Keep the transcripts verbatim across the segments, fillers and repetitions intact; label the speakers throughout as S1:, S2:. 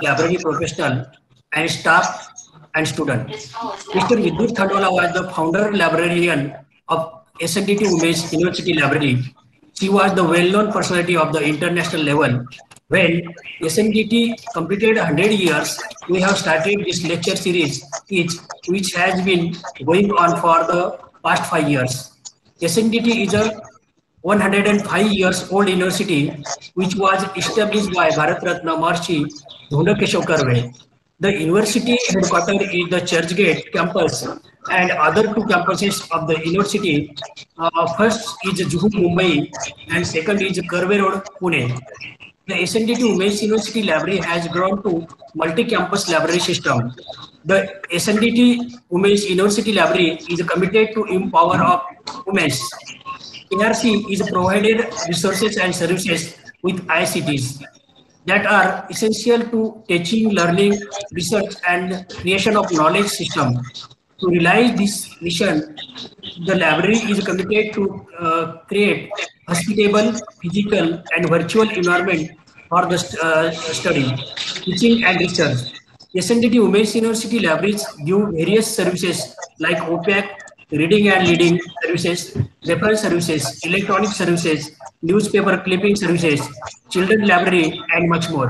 S1: library professional and staff and student. Mister Vidyut Khandwala was the founder librarian of S N D T Women's University Library. She was the well-known personality of the international level. When S N D T completed one hundred years, we have started this lecture series, each, which has been going on for the past five years. S N D T is a one hundred five years old university which was established by Bharat Ratna Maharshi Dhundakeshav Karve. The university headquarters is the Churchgate campus and other two campuses of the university. Uh, first is Juhu Mumbai and second is Karve Road Pune. The S N D T Women's University Library has grown to multi-campus library system. The S N D T Women's University Library is committed to empower of women. A R C is provided resources and services with I C Ts that are essential to teaching, learning, research, and creation of knowledge system. To realize this mission, the library is committed to uh, create hospitable, physical, and virtual environment for the st- uh, study, teaching, and research. S N D T Women's University Libraries give various services like O P A C, reading and leading services, reference services, electronic services, newspaper clipping services, children library, and much more.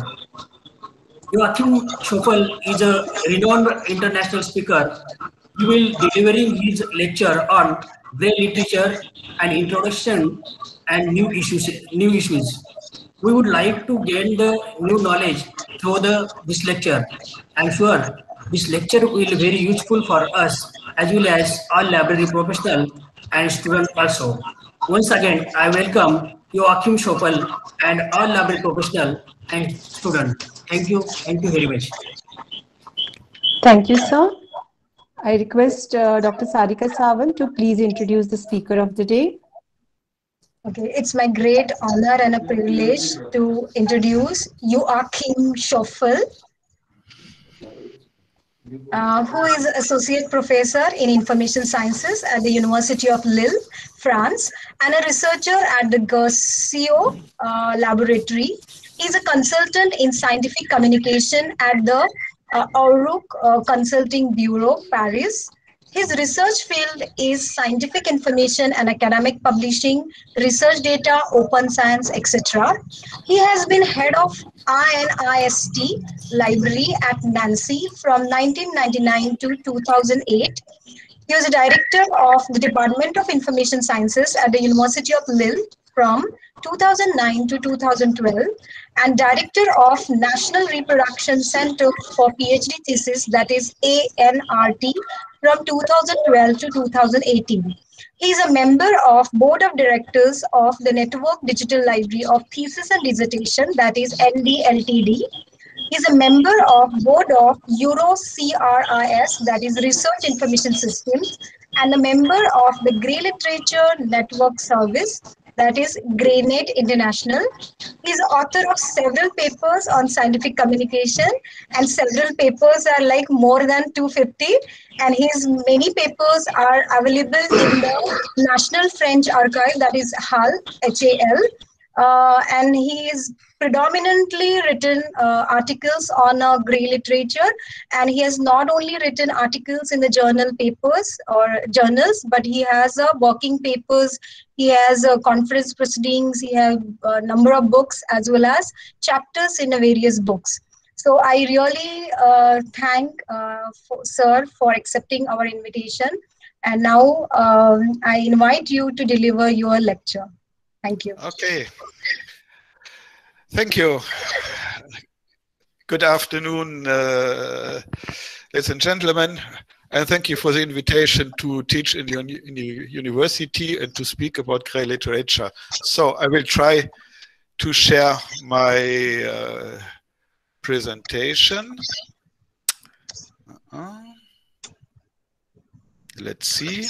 S1: Joachim Schoffel is a renowned international speaker. He will delivering his lecture on Braille literature and introduction and new issues. New issues. We would like to gain the new knowledge through the this lecture. I'm sure this lecture will be very useful for us as well as all library professional and students also. Once again, I welcome Joachim Schoffel and all library professional and student. Thank you. Thank you very much.
S2: Thank you, sir. I request uh, Doctor Sarika Sawant to please introduce the speaker of the day.
S3: Okay, it's my great honor and a privilege to introduce Joachim Schoffel, uh, who is Associate Professor in Information Sciences at the University of Lille, France, and a researcher at the Gersio uh, Laboratory. He's a consultant in scientific communication at the uh, Auruc uh, Consulting Bureau, Paris. His research field is scientific information and academic publishing, research data, open science, et cetera. He has been head of I N I S T library at Nancy from nineteen ninety-nine to two thousand eight. He was a director of the Department of Information Sciences at the University of Lille from two thousand nine to two thousand twelve and director of National Reproduction Center for PhD thesis, that is A N R T, from two thousand twelve to two thousand eighteen. He is a member of Board of Directors of the Network Digital Library of Thesis and Dissertation, that is N D L T D. He is a member of Board of EuroCRIS, that is Research Information Systems, and a member of the Grey Literature Network Service, that is GreyNet International. He is author of several papers on scientific communication, and several papers are like more than two hundred fifty, and his many papers are available in the National French Archive, that is H A L, H A L, uh, and he is predominantly written uh, articles on uh, grey literature, and he has not only written articles in the journal papers or journals, but he has uh, working papers, he has uh, conference proceedings, he has a number of books as well as chapters in uh, various books. So I really uh, thank uh, for, sir for accepting our invitation, and now um, I invite you to deliver your lecture. Thank you.
S4: Okay. Thank you. Good afternoon, uh, ladies and gentlemen, and thank you for the invitation to teach in the, in the university and to speak about grey literature. So I will try to share my uh, presentation. Uh, let's see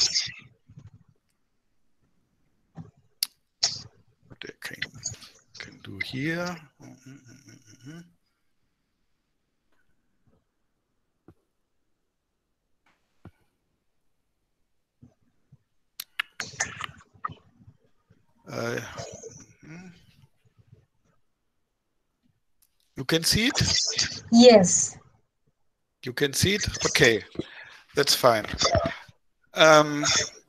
S4: what I can, can do here. Uh, You can see it?
S3: Yes.
S4: You can see it? Okay, that's fine. Um,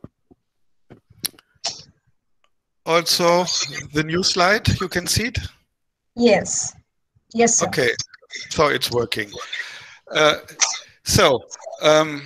S4: also, the new slide, you can see it?
S3: Yes. Yes, sir.
S4: Okay, so it's working. Uh, so, um,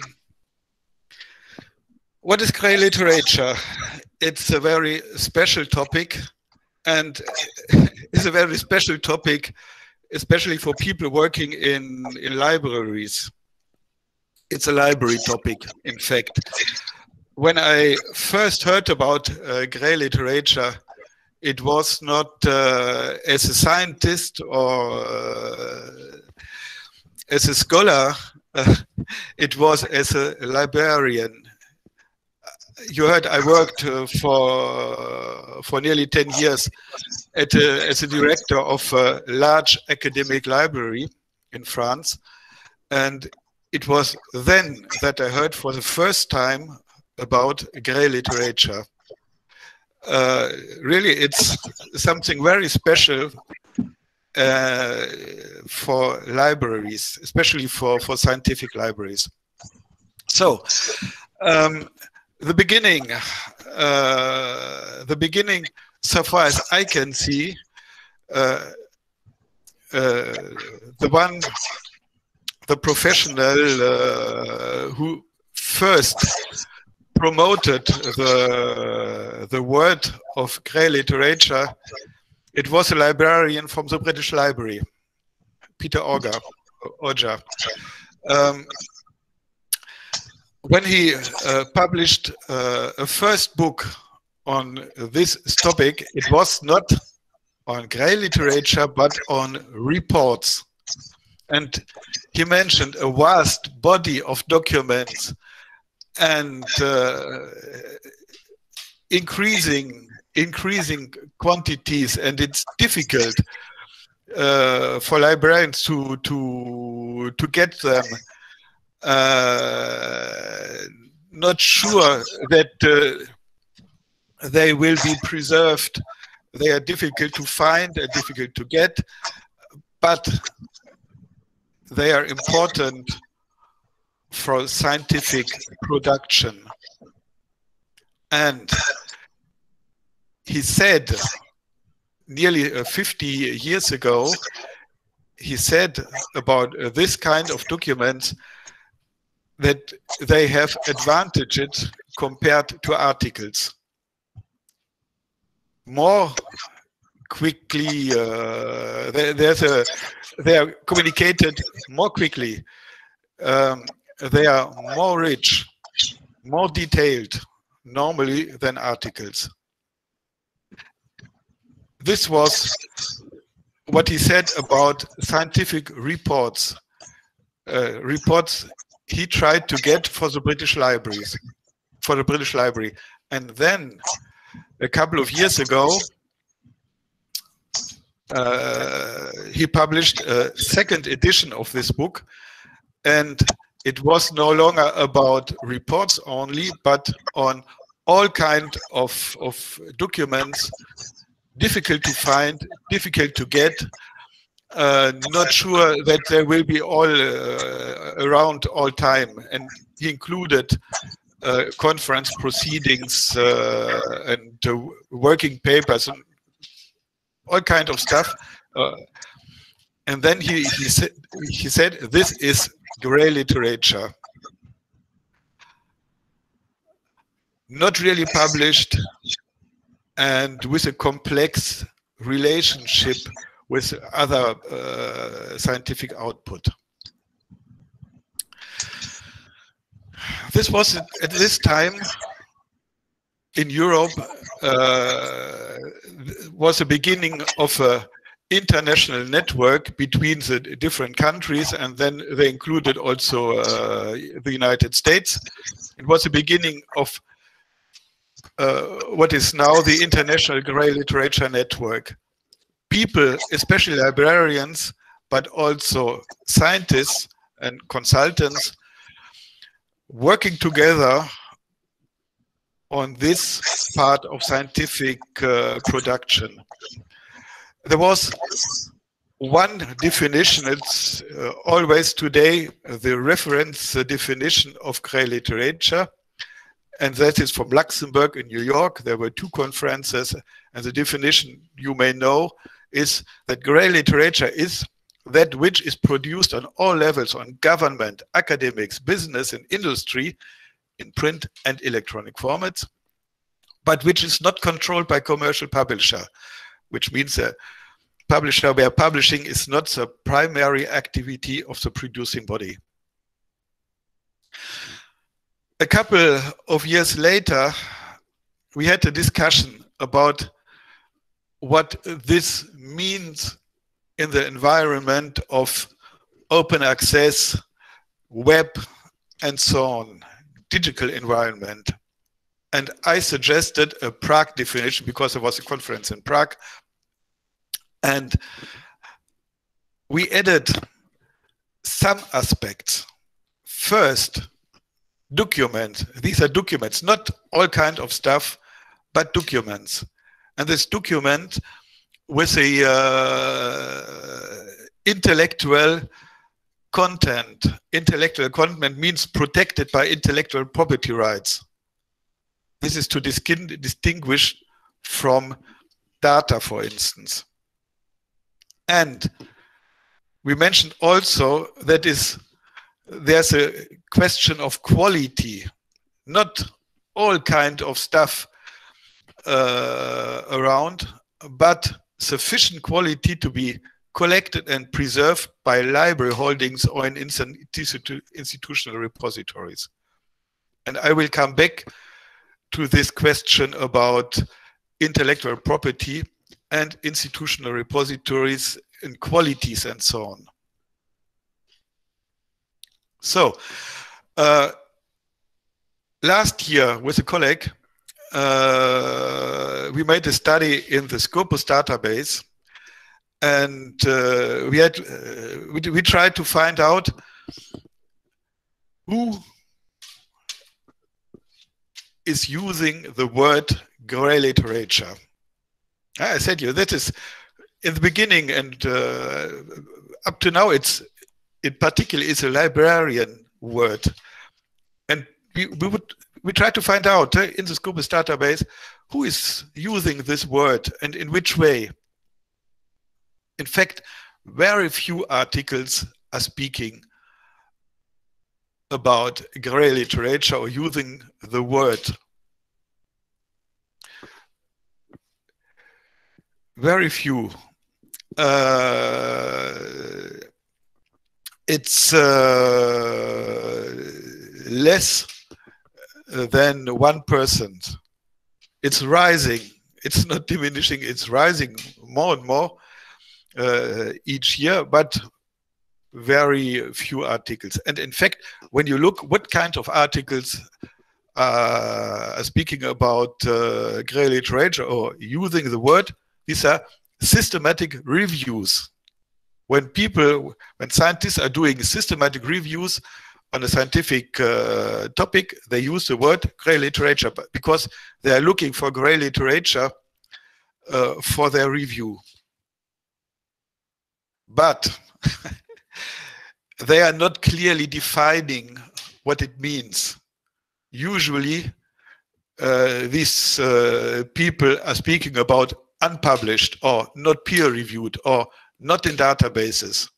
S4: what is grey literature? It's a very special topic, and it's a very special topic, especially for people working in, in libraries. It's a library topic, in fact. When I first heard about uh, grey literature, it was not uh, as a scientist or uh, as a scholar, uh, it was as a librarian. You heard I worked uh, for for nearly ten years at a, as a director of a large academic library in France, and it was then that I heard for the first time about grey literature. Uh, really, it's something very special uh, for libraries, especially for, for scientific libraries. So, um, the beginning, uh, the beginning, so far as I can see, uh, uh, the one, the professional uh, who first promoted the, the word of grey literature, it was a librarian from the British Library, Peter Auger. Auger. Um, when he uh, published uh, a first book on this topic, it was not on grey literature, but on reports. And he mentioned a vast body of documents and uh, increasing increasing quantities, and it's difficult uh, for librarians to to to get them. Uh, not sure that uh, they will be preserved. They are difficult to find and difficult to get, but they are important for scientific production. And he said nearly uh, fifty years ago, he said about uh, this kind of documents that they have advantages compared to articles. More quickly, uh, there, there's a, they are communicated more quickly. Um, they are more rich, more detailed normally than articles. This was what he said about scientific reports, uh, reports he tried to get for the British libraries, for the British Library. And then a couple of years ago, uh, he published a second edition of this book, and it was no longer about reports only, but on all kinds of, of documents, difficult to find, difficult to get, uh, not sure that they will be all uh, around all time. And he included uh, conference proceedings uh, and uh, working papers and all kinds of stuff. Uh, and then he, he, said, he said, this is grey literature. Not really published, and with a complex relationship with other uh, scientific output. This was at this time in Europe uh, was the beginning of an international network between the different countries, and then they included also uh, the United States. It was the beginning of Uh, what is now the International Grey Literature Network. People, especially librarians, but also scientists and consultants, working together on this part of scientific uh, production. There was one definition, it's uh, always today the reference the definition of grey literature, and that is from Luxembourg in New York. There were two conferences, and the definition you may know is that grey literature is that which is produced on all levels, on government, academics, business and industry, in print and electronic formats, but which is not controlled by commercial publisher, which means a publisher where publishing is not the primary activity of the producing body. A couple of years later, we had a discussion about what this means in the environment of open access, web, and so on, digital environment. And I suggested a Prague definition because there was a conference in Prague. And we added some aspects. First, documents. These are documents, not all kind of stuff, but documents. And this document with a uh, intellectual content. Intellectual content means protected by intellectual property rights. This is to distinguish from data, for instance. And we mentioned also that is there's a question of quality. Not all kind of stuff uh, around, but sufficient quality to be collected and preserved by library holdings or in institu institutional repositories. And I will come back to this question about intellectual property and institutional repositories and qualities and so on. So, uh, last year with a colleague, uh, we made a study in the Scopus database, and uh, we had uh, we, we tried to find out who is using the word grey literature. I said you that is in the beginning, and uh, up to now it's in particular is a librarian word, and we, we would we try to find out uh, in the Scopus database who is using this word and in which way. In fact, very few articles are speaking about grey literature or using the word. Very few. Uh, it's uh, less than one percent. It's rising. It's not diminishing. It's rising more and more uh, each year, but very few articles. And in fact, when you look what kind of articles uh, are speaking about uh, grey literature or using the word, these are systematic reviews. When people, when scientists are doing systematic reviews on a scientific uh, topic, they use the word grey literature because they are looking for grey literature uh, for their review. But they are not clearly defining what it means. Usually, uh, these uh, people are speaking about unpublished or not peer-reviewed or not in databases.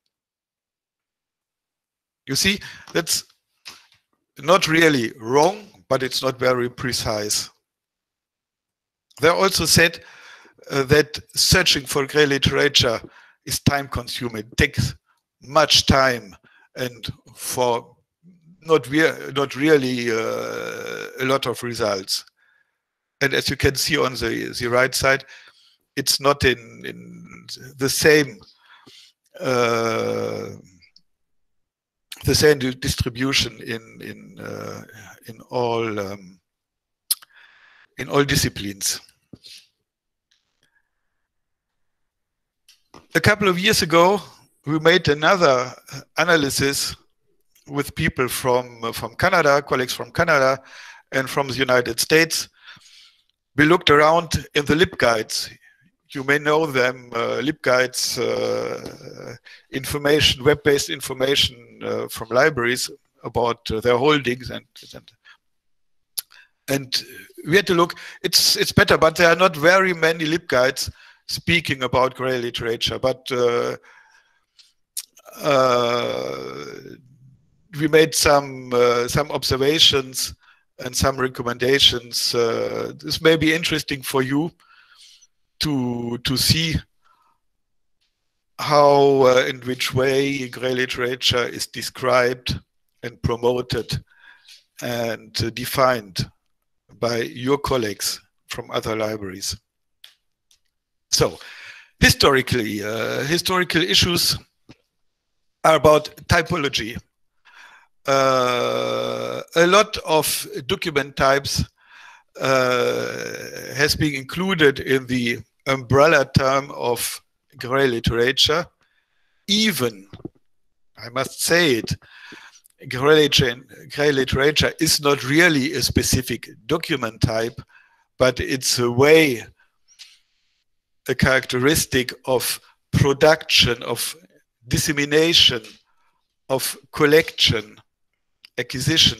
S4: You see, that's not really wrong, but it's not very precise. They also said uh, that searching for grey literature is time-consuming. It takes much time, and for not, re not really uh, a lot of results. And as you can see on the, the right side, it's not in, in the same uh, the same distribution in in uh, in all um, in all disciplines. A couple of years ago, we made another analysis with people from from Canada, colleagues from Canada, and from the United States. We looked around in the LibGuides. you may know them, uh, LibGuides, uh, information, web-based information uh, from libraries about uh, their holdings, and, and and we had to look. It's it's better, but there are not very many LibGuides speaking about grey literature. But uh, uh, we made some uh, some observations and some recommendations. Uh, this may be interesting for you to to see how uh, in which way grey literature is described and promoted and uh, defined by your colleagues from other libraries. So, historically, uh, historical issues are about typology. Uh, a lot of document types uh, has been included in the umbrella term of grey literature. Even, I must say it, grey literature, grey literature is not really a specific document type, but it's a way, a characteristic of production, of dissemination, of collection, acquisition.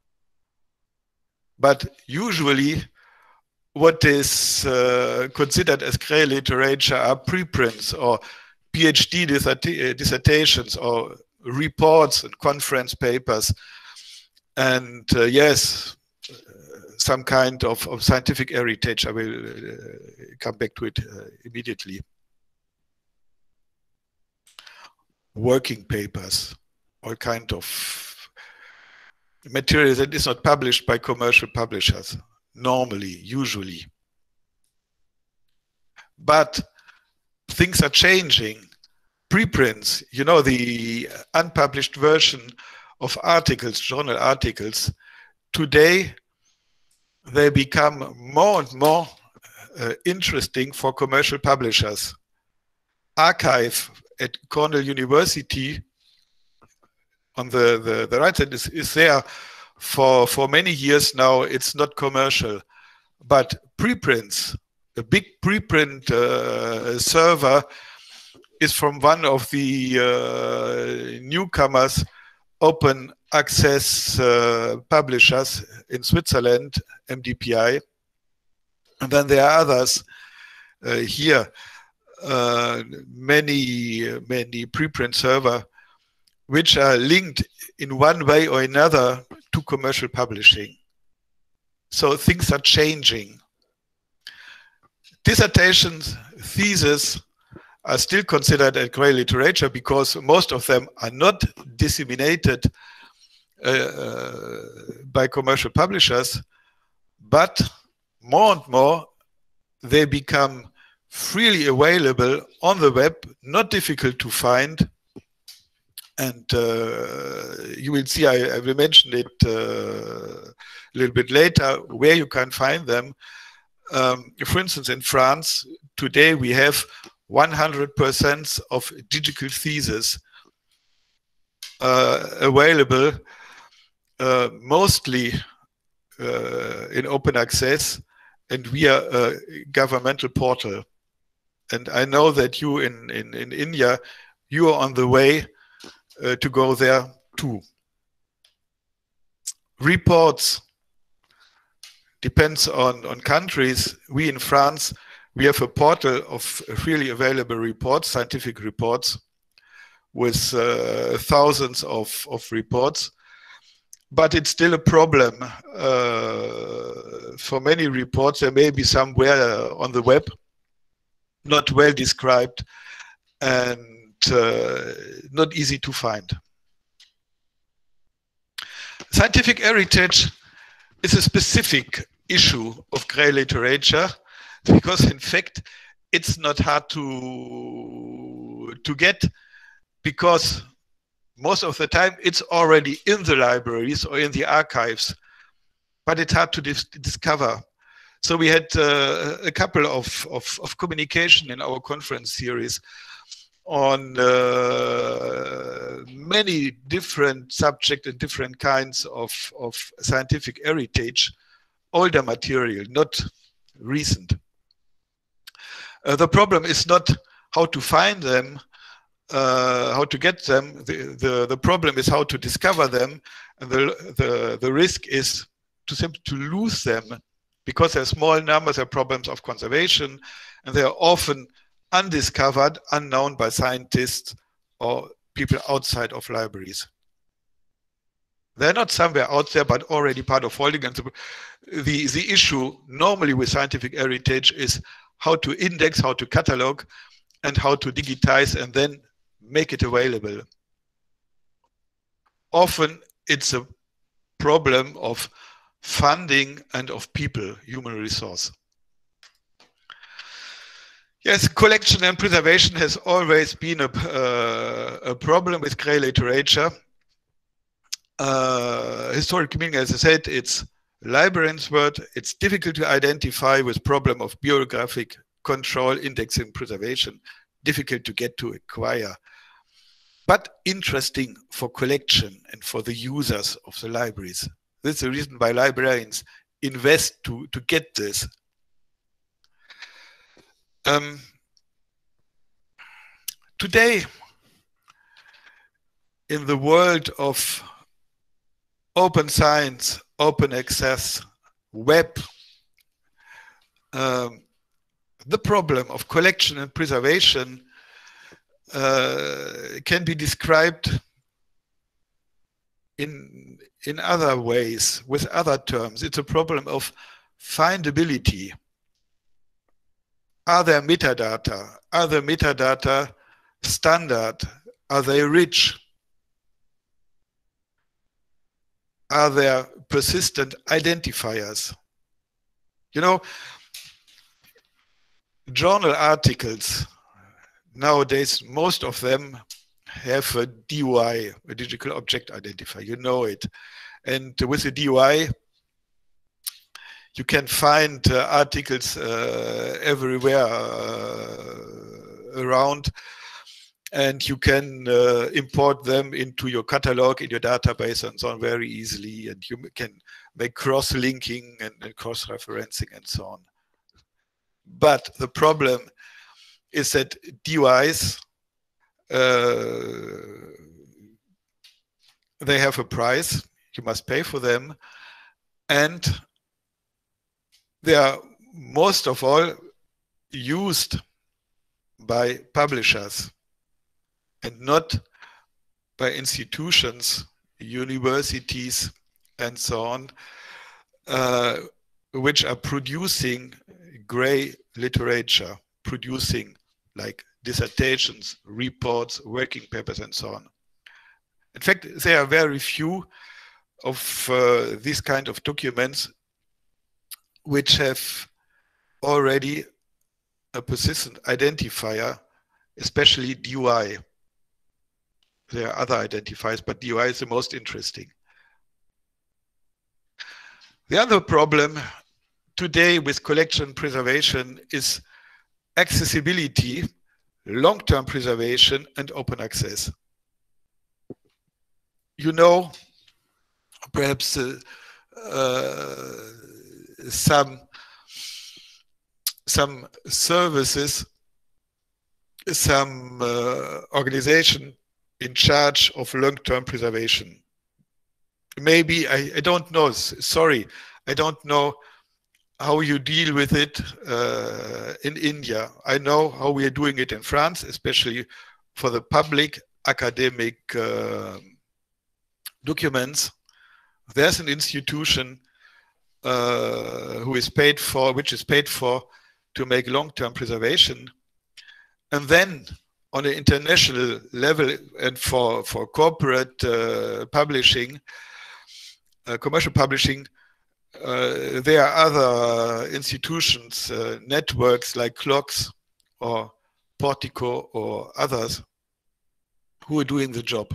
S4: But usually what is uh, considered as grey literature are preprints or PhD dissertations or reports and conference papers, and uh, yes, uh, some kind of, of scientific heritage. I will uh, come back to it uh, immediately. Working papers, all kind of material that is not published by commercial publishers, normally, usually. But things are changing. Preprints, you know, the unpublished version of articles, journal articles, today they become more and more uh, interesting for commercial publishers. Archive at Cornell University on the, the, the right side is, is there for, for many years now. It's not commercial, but preprints, a big preprint uh, server is from one of the uh, newcomers, open access uh, publishers in Switzerland, M D P I. And then there are others uh, here, uh, many, many preprint server, which are linked in one way or another to commercial publishing. So things are changing. Dissertations, theses, are still considered as grey literature because most of them are not disseminated uh, uh, by commercial publishers, but more and more they become freely available on the web, not difficult to find. And uh, you will see, I, I will mention it uh, a little bit later, where you can find them. Um, for instance, in France, today we have one hundred percent of digital theses uh, available, uh, mostly uh, in open access and via a governmental portal. And I know that you in, in, in India, you are on the way uh, to go there too. Reports depends on, on countries. We in France, we have a portal of freely available reports, scientific reports, with uh, thousands of, of reports. But it's still a problem. Uh, for many reports, there may be somewhere on the web, not well described, and uh, not easy to find. Scientific heritage is a specific issue of grey literature, because in fact it's not hard to to get, because most of the time it's already in the libraries or in the archives, but it's hard to dis discover. So we had uh, a couple of, of, of communication in our conference series on uh, many different subjects and different kinds of, of scientific heritage, older material, not recent. Uh, the problem is not how to find them, uh, how to get them. The, the, the problem is how to discover them. And the, the, the risk is to simply to lose them because they're small numbers, there are problems of conservation, and they are often undiscovered, unknown by scientists or people outside of libraries. They're not somewhere out there, but already part of holding. And the, the, the issue normally with scientific heritage is how to index, how to catalog, and how to digitize and then make it available. Often it's a problem of funding and of people, human resource. Yes, collection and preservation has always been a, uh, a problem with grey literature. Uh, historic meaning, as I said, it's librarian's word. It's difficult to identify with problem of bibliographic control, indexing, preservation, difficult to get to acquire, but interesting for collection and for the users of the libraries. This is the reason why librarians invest to, to get this. Um, today, in the world of open science, open access, web, um, the problem of collection and preservation uh, can be described in, in other ways, with other terms. It's a problem of findability. Are there metadata? Are the metadata standard? Are they rich? Are there persistent identifiers? You know, journal articles, nowadays, most of them have a D O I, a digital object identifier, you know it. And with the D O I, you can find uh, articles uh, everywhere uh, around, and you can uh, import them into your catalog, in your database, and so on very easily. And you can make cross-linking and, and cross-referencing and so on. But the problem is that D O Is, uh, they have a price, you must pay for them, and they are most of all used by publishers and not by institutions, universities, and so on, uh, which are producing grey literature, producing like dissertations, reports, working papers, and so on. In fact, there are very few of uh, these kind of documents which have already a persistent identifier, especially D O I. There are other identifiers, but D O I is the most interesting. The other problem today with collection preservation is accessibility, long-term preservation, and open access. You know, perhaps uh, uh, some, some services, some uh, organization in charge of long-term preservation. Maybe, I, I don't know, sorry, I don't know how you deal with it uh, in India. I know how we are doing it in France, especially for the public academic uh, documents. There's an institution uh, who is paid for, which is paid for to make long-term preservation. And then on an international level and for, for corporate uh, publishing, uh, commercial publishing, uh, there are other institutions, uh, networks like Clocks or Portico or others who are doing the job.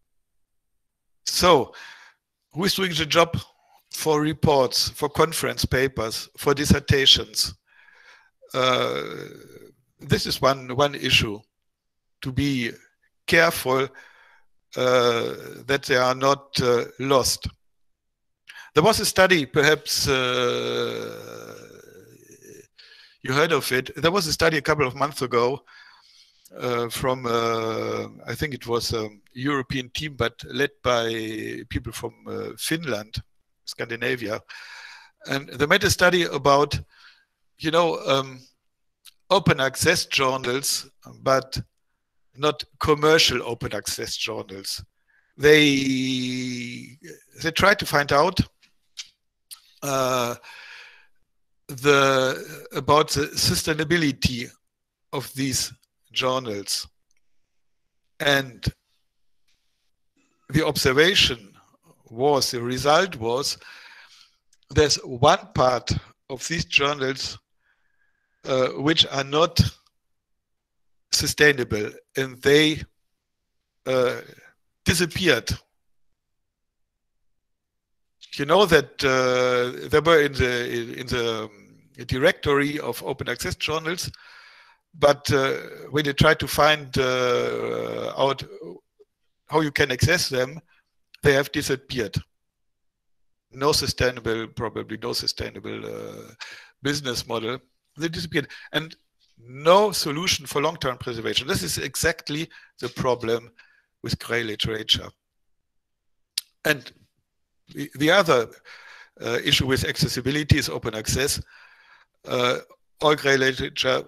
S4: So, who is doing the job for reports, for conference papers, for dissertations? Uh, this is one, one issue, to be careful uh, that they are not uh, lost. There was a study, perhaps uh, you heard of it. There was a study a couple of months ago uh, from, uh, I think it was a European team, but led by people from uh, Finland, Scandinavia. And they made a study about, you know, um, open access journals, but not commercial open access journals. They, they tried to find out uh, the, about the sustainability of these journals. And the observation was, the result was, there's one part of these journals uh, which are not sustainable, and they uh, disappeared. You know that uh, they were in the in the directory of open access journals, but uh, when you try to find uh, out how you can access them, they have disappeared. No sustainable, probably no sustainable uh, business model. They disappeared, and no solution for long-term preservation. This is exactly the problem with grey literature. And the, the other uh, issue with accessibility is open access. Uh, all grey literature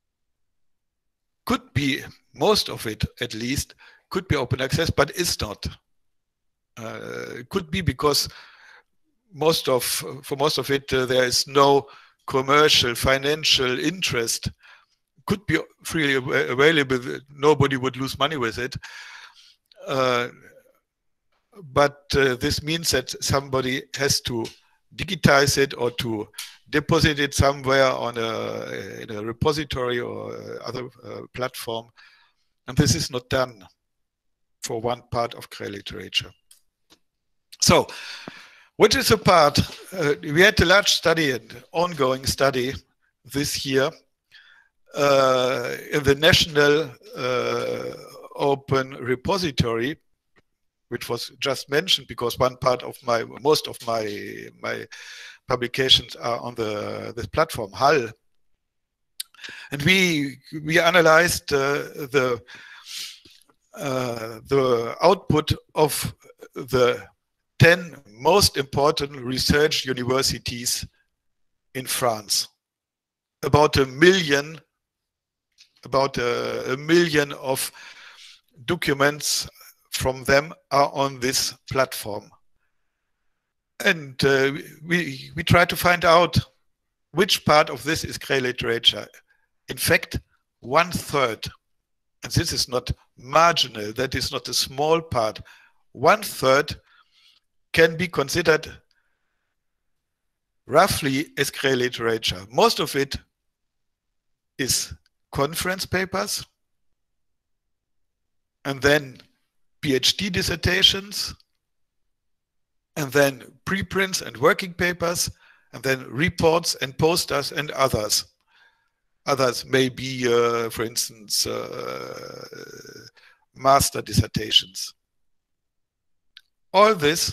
S4: could be, most of it at least, could be open access, but is not. Uh, could be because most of, for most of it, uh, there is no commercial, financial interest. Could be freely available, nobody would lose money with it. Uh, but uh, this means that somebody has to digitize it or to deposit it somewhere on a, in a repository or other uh, platform. And this is not done for one part of grey literature. So, which is a part, uh, we had a large study, an ongoing study this year uh, in the National uh, Open Repository, which was just mentioned because one part of my, most of my, my publications are on the this platform, Hull. And we, we analyzed uh, the, uh, the output of the ten most important research universities in France. About a million, about a, a million of documents from them are on this platform. And uh, we, we try to find out which part of this is grey literature. In fact, one third, and this is not marginal, that is not a small part, one third can be considered roughly as grey literature. Most of it is conference papers, and then PhD dissertations, and then preprints and working papers, and then reports and posters and others. Others may be, uh, for instance, uh, master dissertations. All this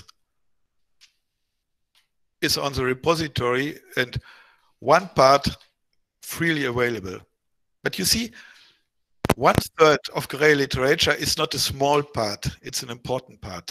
S4: is on the repository and one part freely available. But you see, one third of grey literature is not a small part, it's an important part.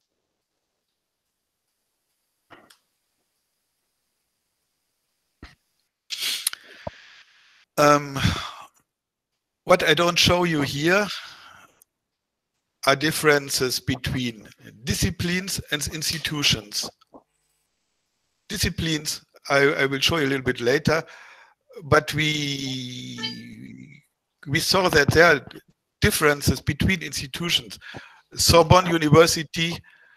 S4: Um, what I don't show you here are differences between disciplines and institutions. Disciplines, I, I will show you a little bit later, but we, we saw that there are differences between institutions. Sorbonne University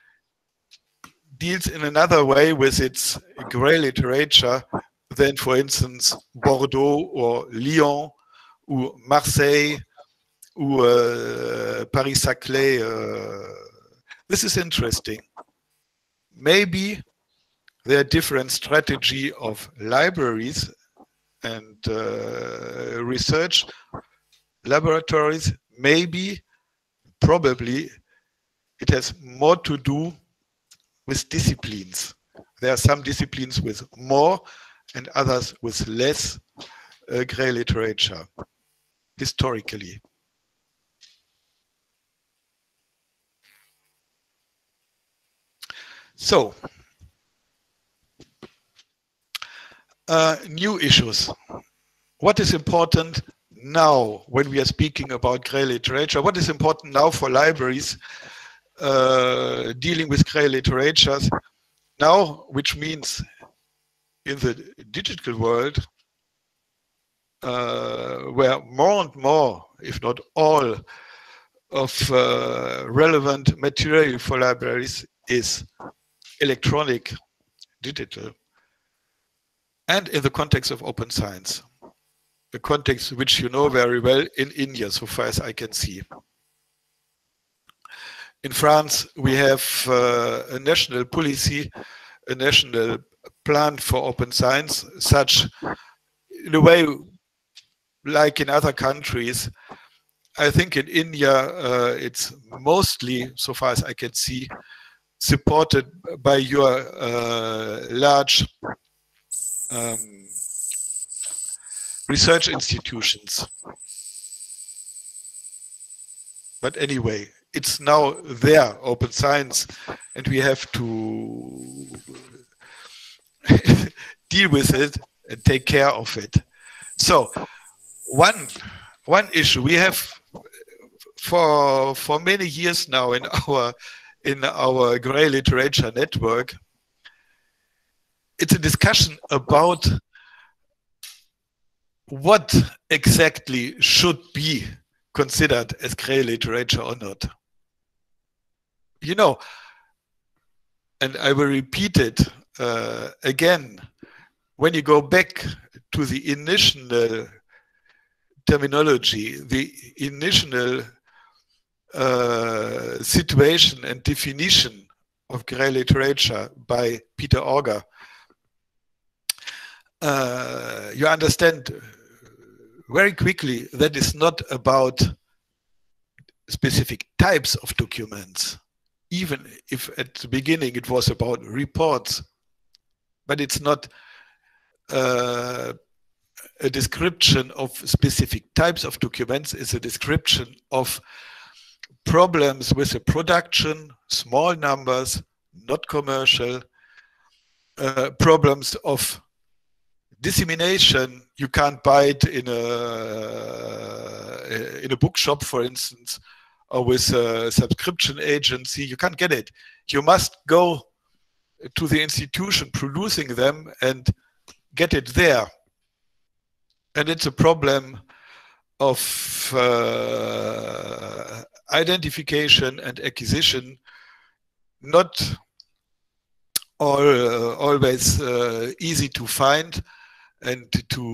S4: deals in another way with its grey literature than, for instance, Bordeaux or Lyon or Marseille or uh, Paris-Saclay. Uh, this is interesting. Maybe there are different strategy of libraries and uh, research laboratories. Maybe, probably, it has more to do with disciplines. There are some disciplines with more and others with less uh, grey literature, historically. So, uh, new issues. What is important now when we are speaking about grey literature? What is important now for libraries uh, dealing with grey literatures now, which means in the digital world, uh, where more and more, if not all, of uh, relevant material for libraries is electronic, digital, and in the context of open science, a context which you know very well in India, so far as I can see. In France, we have uh, a national policy, a national plan for open science, such in a way like in other countries. I think in India, uh, it's mostly, so far as I can see, supported by your uh, large um, research institutions. But anyway, it's now there, open science, and we have to deal with it and take care of it. So one, one issue we have for, for many years now in our in our grey literature network, it's a discussion about what exactly should be considered as grey literature or not. You know, and I will repeat it uh, again, when you go back to the initial terminology, the initial Uh, situation and definition of grey literature by Peter Auger, uh, you understand very quickly that is not about specific types of documents, even if at the beginning it was about reports, but it's not uh, a description of specific types of documents, it's a description of problems with the production, small numbers, not commercial, uh, problems of dissemination. You can't buy it in a, in a bookshop, for instance, or with a subscription agency. You can't get it. You must go to the institution producing them and get it there. And it's a problem of uh, identification and acquisition, not all, uh, always uh, easy to find and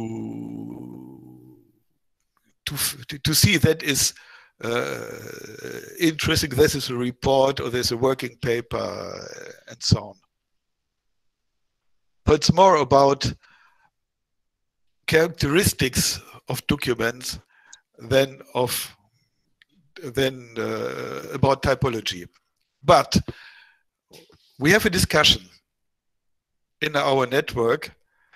S4: to to to see that is uh, interesting. This is a report or there's a working paper and so on. But it's more about characteristics of documents than of than uh, about typology. But we have a discussion in our network,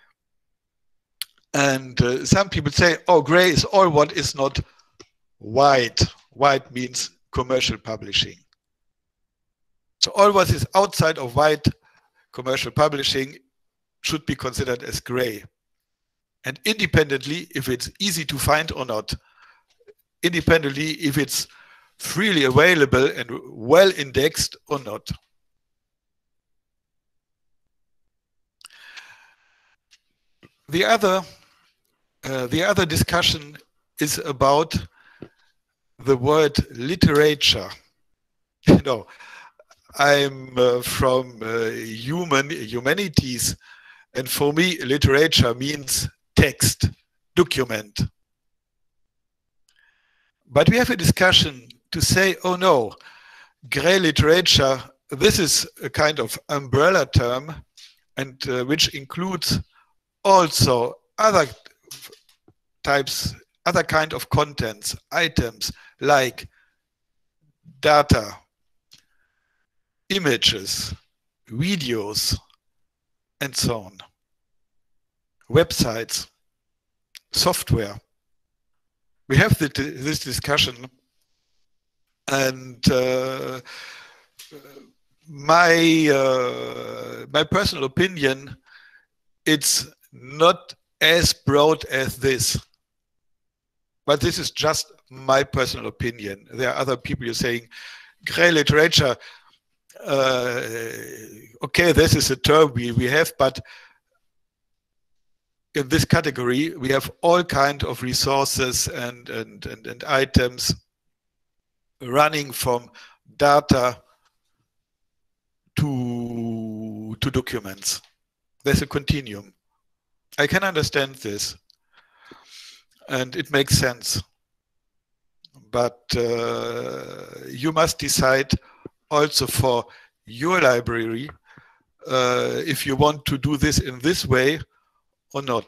S4: and uh, some people say, oh, grey is all what is not white. White means commercial publishing. So all what is outside of white commercial publishing should be considered as grey. And independently, if it's easy to find or not, independently if it's freely available and well indexed or not. The other, uh, the other discussion is about the word literature. You know, I'm uh, from uh, human humanities, and for me, literature means text, document. But we have a discussion to say, oh no, grey literature, this is a kind of umbrella term, and uh, which includes also other types, other kind of contents, items like data, images, videos, and so on, websites. software. We have the, this discussion, and uh, my uh, my personal opinion, it's not as broad as this, but this is just my personal opinion. There are other people who are saying grey literature, uh, okay, this is a term we, we have, but in this category we have all kinds of resources and, and, and, and items running from data to, to documents. There's a continuum. I can understand this, and it makes sense. But uh, you must decide also for your library uh, if you want to do this in this way or not.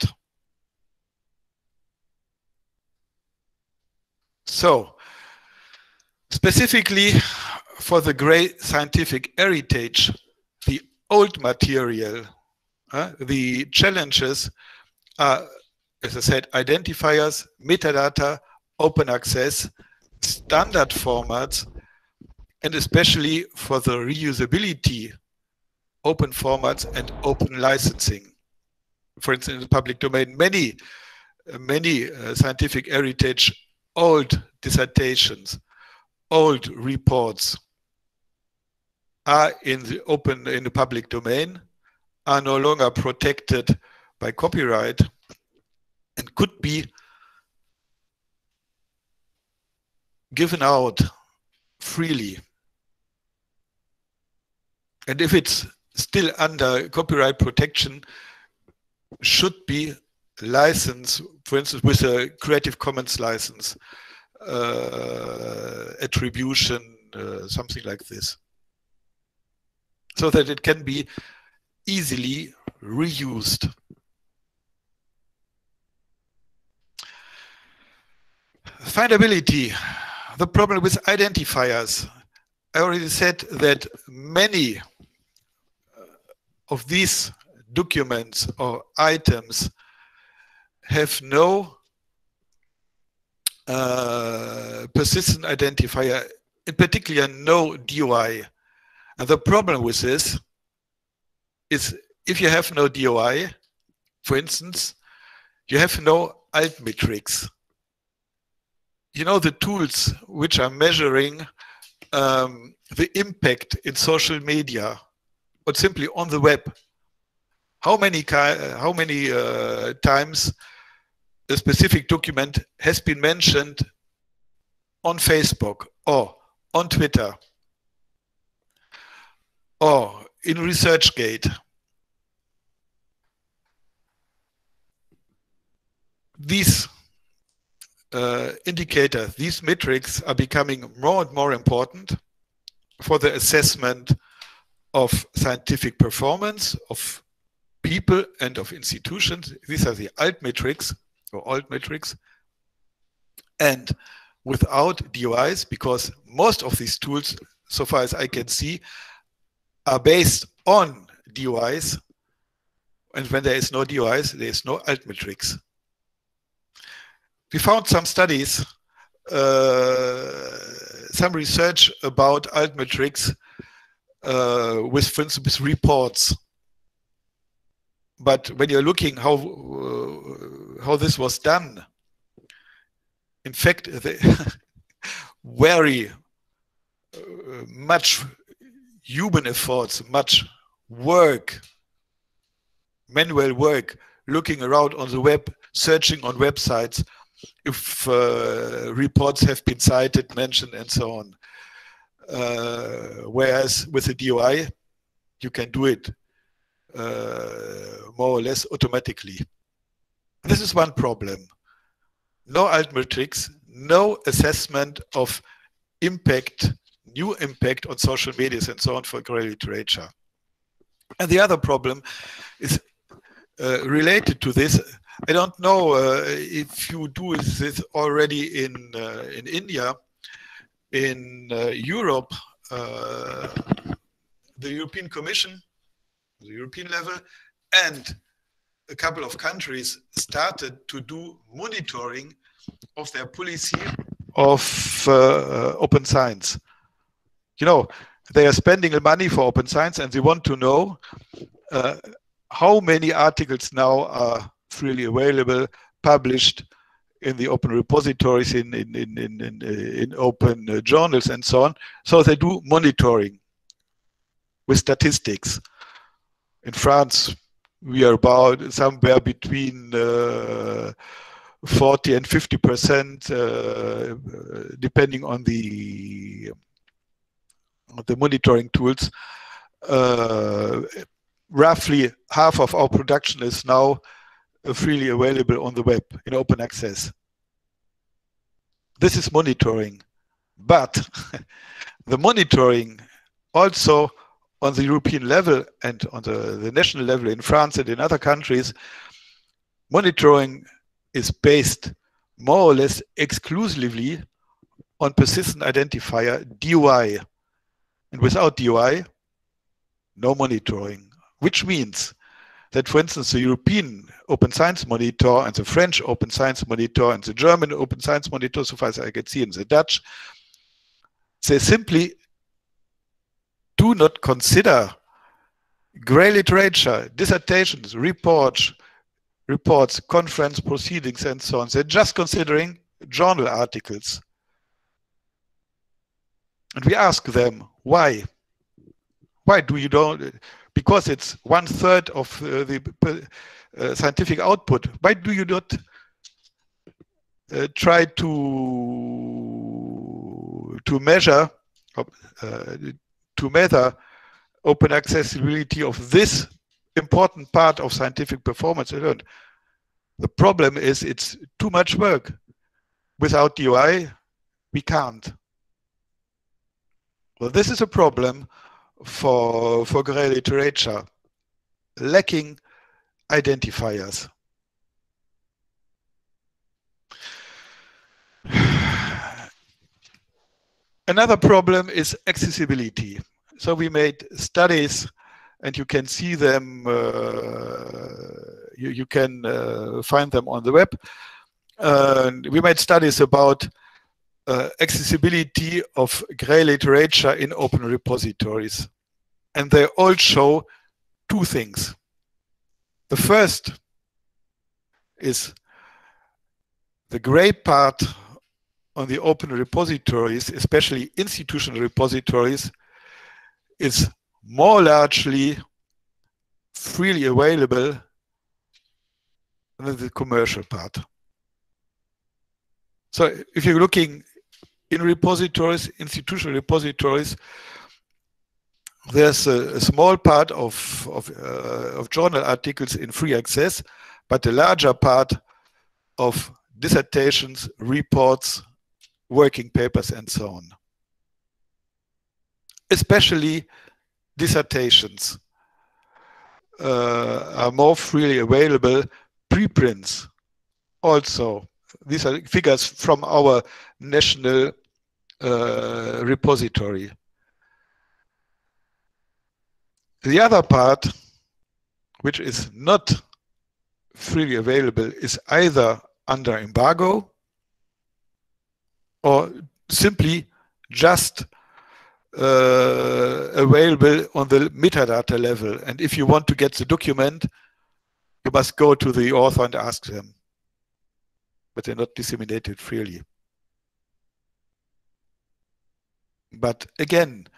S4: So, specifically for the great scientific heritage, the old material, uh, the challenges are, as I said, identifiers, metadata, open access, standard formats, and especially for the reusability, open formats and open licensing. For instance, in the public domain, many, many uh, scientific heritage, old dissertations, old reports are in the open, in the public domain, are no longer protected by copyright, and could be given out freely. And if it's still under copyright protection, should be licensed, for instance, with a Creative Commons license, uh, attribution, uh, something like this, so that it can be easily reused. Findability, the problem with identifiers. I already said that many of these documents or items have no uh, persistent identifier, in particular no D O I. And the problem with this is if you have no D O I, for instance, you have no altmetrics. You know, the tools which are measuring um, the impact in social media or simply on the web. How many, how many uh, times a specific document has been mentioned on Facebook or on Twitter or in ResearchGate? These uh, indicators, these metrics are becoming more and more important for the assessment of scientific performance of people and of institutions. These are the altmetrics or altmetrics. And without D O Is, because most of these tools, so far as I can see, are based on D O Is. And when there is no D O Is, there is no altmetrics. We found some studies, uh, some research about altmetrics uh, with, for instance, reports. But when you're looking how uh, how this was done, in fact, the very uh, much human efforts, much work, manual work, looking around on the web, searching on websites, if uh, reports have been cited, mentioned, and so on. Uh, whereas with a D O I, you can do it uh, more or less automatically. This is one problem. No altmetrics, no assessment of impact, new impact on social medias and so on for grey literature. And the other problem is uh, related to this. I don't know uh, if you do this already in uh, in India. In uh, Europe, uh, the European Commission, the European level, and a couple of countries started to do monitoring of their policy of uh, open science. You know, they are spending money for open science and they want to know uh, how many articles now are freely available, published in the open repositories, in, in, in, in, in, in open uh, journals and so on. So they do monitoring with statistics. In France, we are about somewhere between uh, forty and fifty percent, uh, depending on the, on the monitoring tools. Uh, roughly half of our production is now freely available on the web in open access. This is monitoring, but the monitoring also on the European level and on the, the national level in France and in other countries, monitoring is based more or less exclusively on persistent identifier D O I. And without D O I, no monitoring, which means that, for instance, the European Open Science Monitor and the French Open Science Monitor and the German Open Science Monitor, so far as I can see, and the Dutch, they simply do not consider gray literature, dissertations, reports, reports, conference proceedings, and so on. They're just considering journal articles. And we ask them, why? Why do you don't? Because it's one third of uh, the uh, scientific output. Why do you not uh, try to to measure uh, to measure open accessibility of this important part of scientific performance alone? The problem is it's too much work. Without D O I, we can't. Well, this is a problem for, for gray literature, lacking identifiers. Another problem is accessibility. So we made studies, and you can see them, uh, you, you can uh, find them on the web. Uh, we made studies about uh, accessibility of gray literature in open repositories. And they all show two things. The first is the gray part on the open repositories, especially institutional repositories, is more largely freely available than the commercial part. So if you're looking in repositories, institutional repositories, there's a, a small part of, of, uh, of journal articles in free access, but a larger part of dissertations, reports, working papers, and so on. Especially dissertations uh, are more freely available. Preprints also. These are figures from our national uh, repository. The other part, which is not freely available, is either under embargo or simply just uh, available on the metadata level. And if you want to get the document, you must go to the author and ask them. But they're not disseminated freely. But again,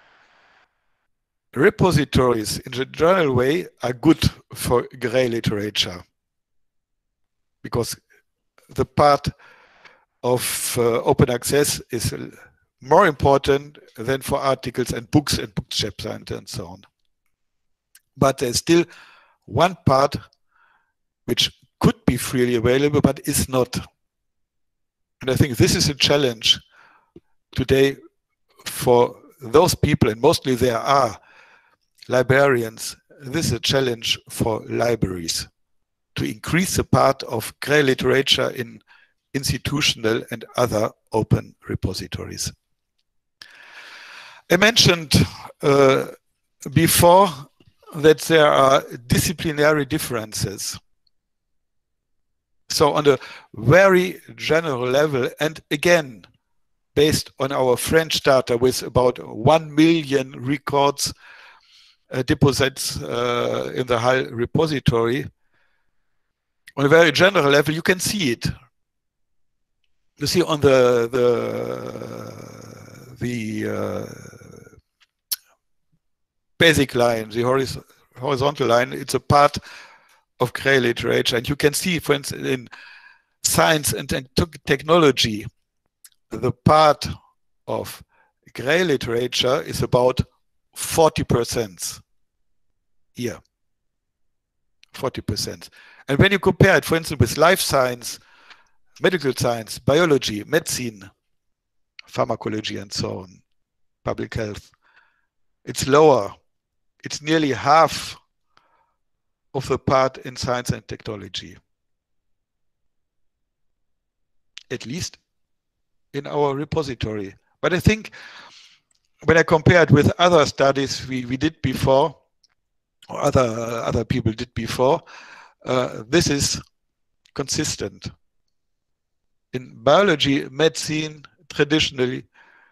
S4: repositories in the general way are good for gray literature, because the part of uh, open access is more important than for articles and books and book chapters and, and so on. But there's still one part which could be freely available, but is not. And I think this is a challenge today for those people, and mostly there are librarians. This is a challenge for libraries to increase the part of gray literature in institutional and other open repositories. I mentioned uh, before that there are disciplinary differences. So on a very general level, and again, based on our French data with about one million records, uh, deposits uh, in the H A L repository, on a very general level, you can see it. You see on the the the uh, basic line, the horiz horizontal line, it's a part of Gray literature, and you can see, for instance, in science and technology, the part of Gray literature is about forty percent here, forty percent. And when you compare it, for instance, with life science, medical science, biology, medicine, pharmacology, and so on, public health, it's lower. It's nearly half of the part in science and technology, at least in our repository. But I think when I compare it with other studies we, we did before, or other, other people did before, uh, this is consistent. In biology, medicine, traditionally,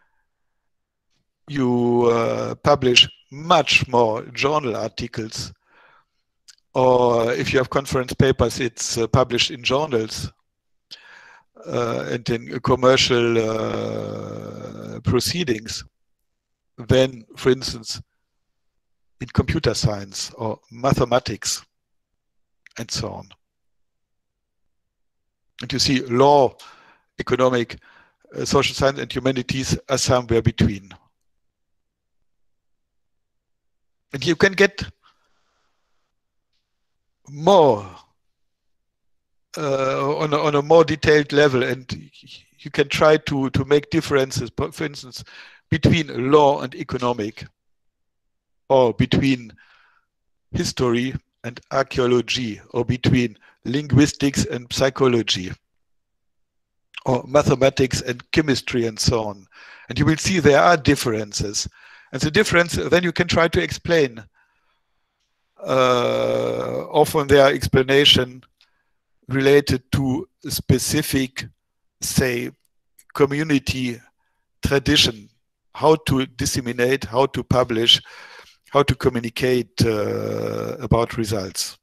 S4: you uh, publish much more journal articles, or if you have conference papers, it's uh, published in journals uh, and in commercial uh, proceedings than, for instance, in computer science or mathematics and so on. And you see law, economic, uh, social science and humanities are somewhere between. And you can get more uh, on, a, on a more detailed level, and you can try to, to make differences, for instance, between law and economic, or between history and archaeology, or between linguistics and psychology, or mathematics and chemistry, and so on. And you will see there are differences. And the difference, then you can try to explain. Uh, often there are explanations related to specific, say, community tradition, how to disseminate, how to publish, how to communicate uh, about results.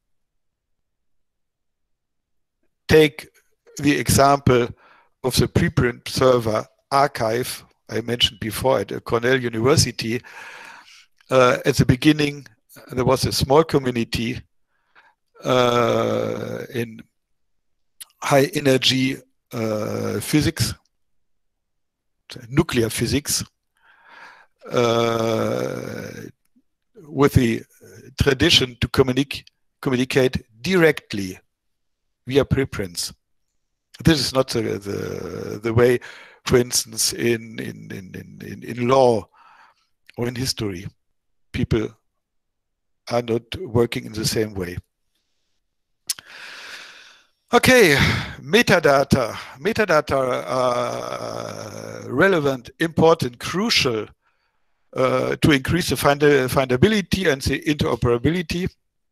S4: Take the example of the preprint server archive I mentioned before at Cornell University. Uh, at the beginning, there was a small community uh, in high energy uh, physics, nuclear physics, uh, with the tradition to communic communicate directly via preprints. This is not the, the, the way, for instance, in, in, in, in, in law or in history. People are not working in the same way. Okay, metadata. Metadata are relevant, important, crucial uh, to increase the find findability and the interoperability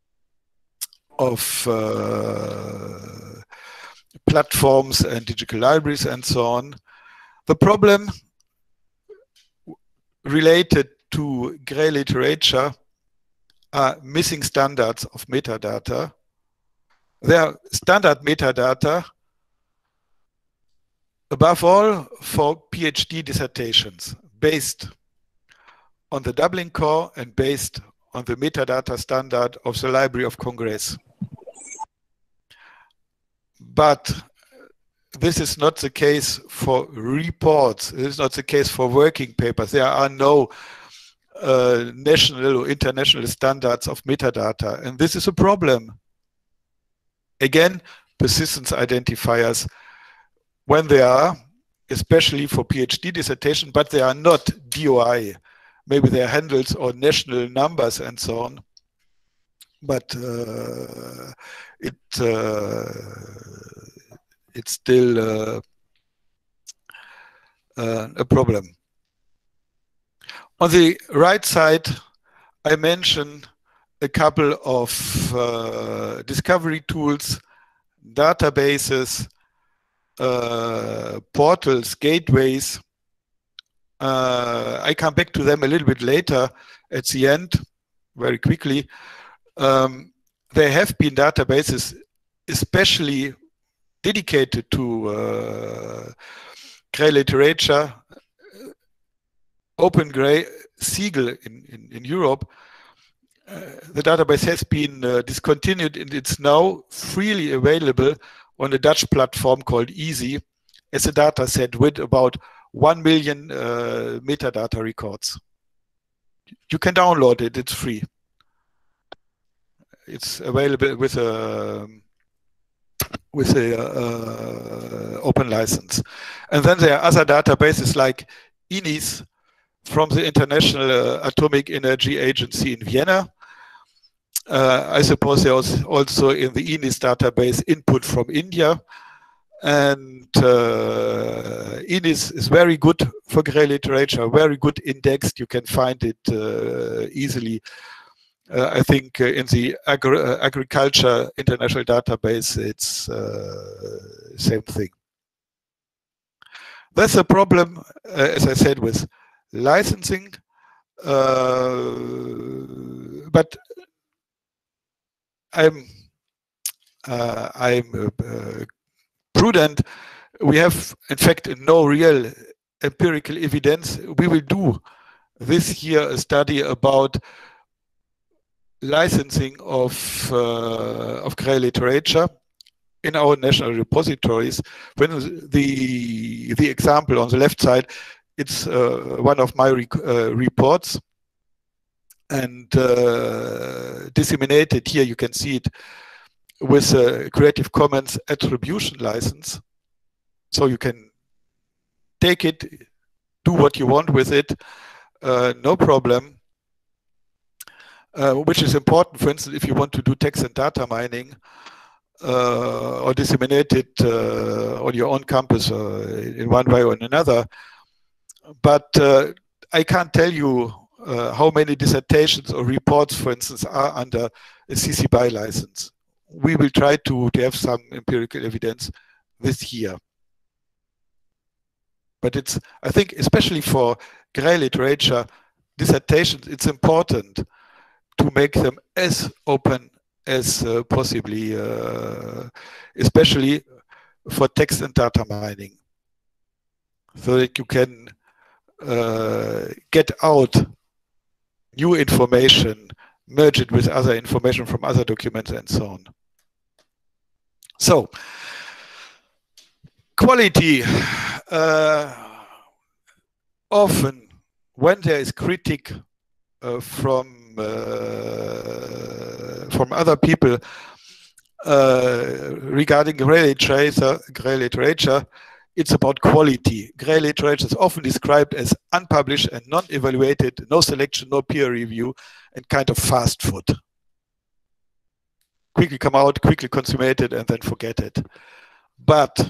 S4: of uh, platforms and digital libraries and so on. The problem related to Gray literature are missing standards of metadata. There are standard metadata, above all for PhD dissertations, based on the Dublin Core and based on the metadata standard of the Library of Congress. But this is not the case for reports. This is not the case for working papers. There are no uh, national or international standards of metadata, and this is a problem. Again, persistence identifiers, when they are, especially for PhD dissertation, but they are not D O I. Maybe they are handles or national numbers and so on. But uh, it uh, it's still uh, uh, a problem. On the right side, I mention a couple of uh, discovery tools, databases, uh, portals, gateways. Uh, I come back to them a little bit later at the end, very quickly. Um, there have been databases especially dedicated to uh, Gray literature, Open Gray, Siegel in, in, in Europe. Uh, the database has been uh, discontinued and it's now freely available on a Dutch platform called Easy as a data set with about one million uh, metadata records. You can download it, it's free. It's available with a with a uh, open license. And then there are other databases like I N I S from the International uh, Atomic Energy Agency in Vienna. Uh, I suppose there was also in the I N I S database input from India. And uh, I N I S is very good for Gray literature, very good indexed. You can find it uh, easily. Uh, I think uh, in the agri uh, agriculture international database, it's uh, same thing. That's a problem, uh, as I said, with licensing. Uh, but I'm uh, I'm uh, prudent. We have, in fact, no real empirical evidence. We will do this year a study about licensing of uh, of Gray literature in our national repositories. When the the example on the left side, it's uh, one of my re uh, reports, and uh, disseminated here. You can see it with a Creative Commons attribution license, so you can take it, do what you want with it, uh, no problem. Uh, which is important, for instance, if you want to do text and data mining uh, or disseminate it uh, on your own campus uh, in one way or another. But uh, I can't tell you uh, how many dissertations or reports, for instance, are under a C C B Y license. We will try to, to have some empirical evidence this year. But it's, I think, especially for Gray literature dissertations, it's important to make them as open as uh, possibly, uh, especially for text and data mining, so that you can uh, get out new information, merge it with other information from other documents and so on. So, quality. Uh, often when there is critique uh, from Uh, from other people uh, regarding Gray literature, Gray literature, it's about quality. Gray literature is often described as unpublished and non-evaluated, no selection, no peer review, and kind of fast food. Quickly come out, quickly consummated, and then forget it. But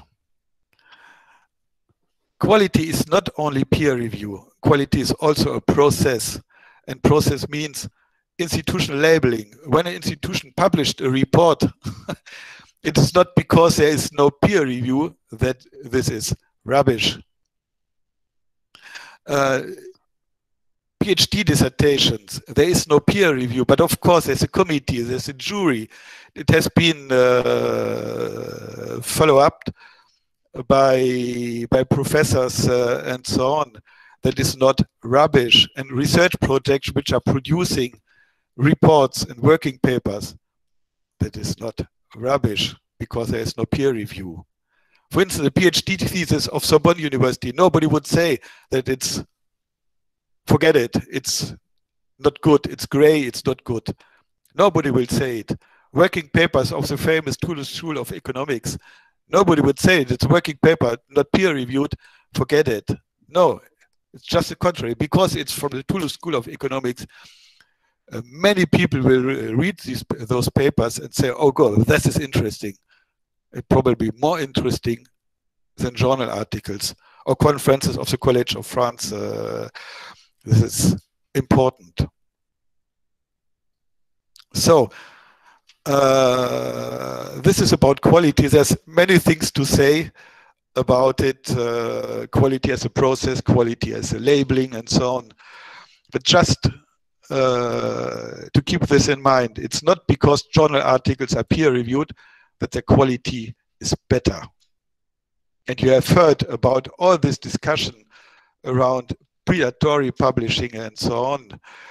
S4: quality is not only peer review. Quality is also a process. And process means institutional labeling. When an institution published a report, it is not because there is no peer review that this is rubbish. Uh, PhD dissertations, there is no peer review, but of course there's a committee, there's a jury. It has been uh, followed up by, by professors uh, and so on. That is not rubbish. And research projects which are producing reports and working papers, that is not rubbish because there is no peer review. For instance, the PhD thesis of Sorbonne University, nobody would say that it's, forget it, it's not good, it's gray, it's not good. Nobody will say it. Working papers of the famous Toulouse School of Economics, nobody would say it, it's a working paper, not peer reviewed, forget it. No. It's just the contrary, because it's from the Toulouse School of Economics. Uh, many people will re read these, those papers and say, oh God, this is interesting. It's probably more interesting than journal articles or conferences of the College of France. Uh, this is important. So uh, this is about quality. There's many things to say about it, uh, quality as a process, quality as a labeling, and so on. But just uh, to keep this in mind, it's not because journal articles are peer-reviewed that the quality is better. And you have heard about all this discussion around predatory publishing and so on.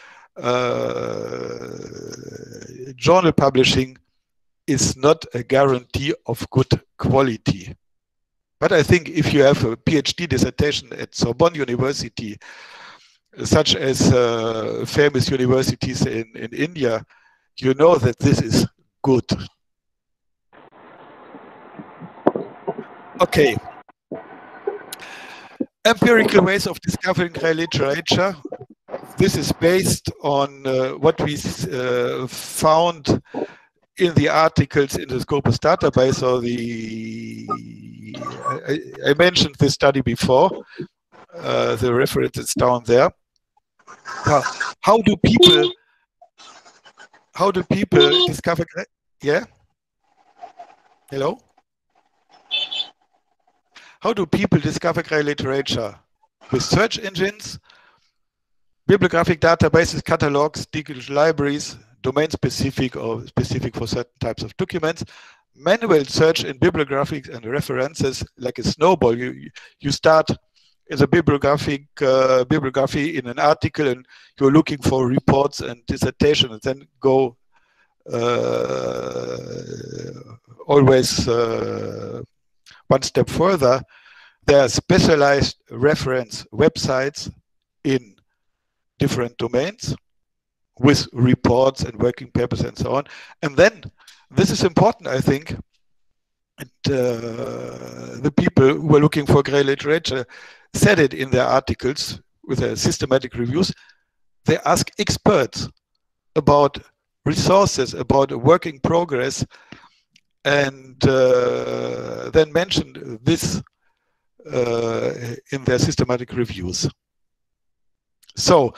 S4: Uh, journal publishing is not a guarantee of good quality. But I think if you have a PhD dissertation at Sorbonne University, such as uh, famous universities in, in India, you know that this is good. Okay. Empirical ways of discovering rare literature. This is based on uh, what we uh, found in the articles in the Scopus database, or the, I, I mentioned this study before, uh, the reference is down there. How, how do people, how do people discover, yeah? Hello? How do people discover grey literature? With search engines, bibliographic databases, catalogs, digital libraries, domain-specific or specific for certain types of documents, manual search in bibliographics and references like a snowball. You, you start as a bibliographic uh, bibliography in an article, and you're looking for reports and dissertation, and then go uh, always uh, one step further. There are specialized reference websites in different domains with reports and working papers and so on. And then, this is important, I think, and, uh, the people who are looking for grey literature said it in their articles with their systematic reviews. They ask experts about resources, about a work in progress, and uh, then mentioned this uh, in their systematic reviews. So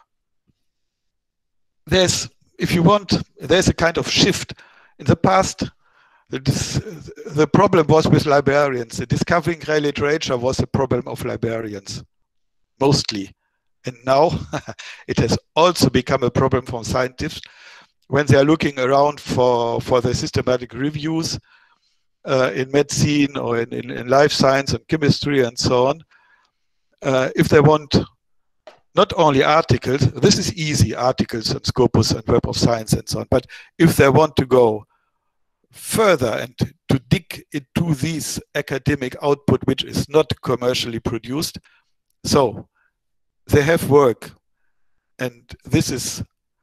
S4: there's, if you want, there's a kind of shift. In the past, the, the problem was with librarians. The discovering grey literature was a problem of librarians, mostly. And now it has also become a problem for scientists when they are looking around for, for the systematic reviews uh, in medicine or in, in, in life science and chemistry and so on. Uh, if they want not only articles, this is easy, articles and Scopus and Web of Science and so on, but if they want to go further and to dig into this academic output which is not commercially produced, so they have work, and this is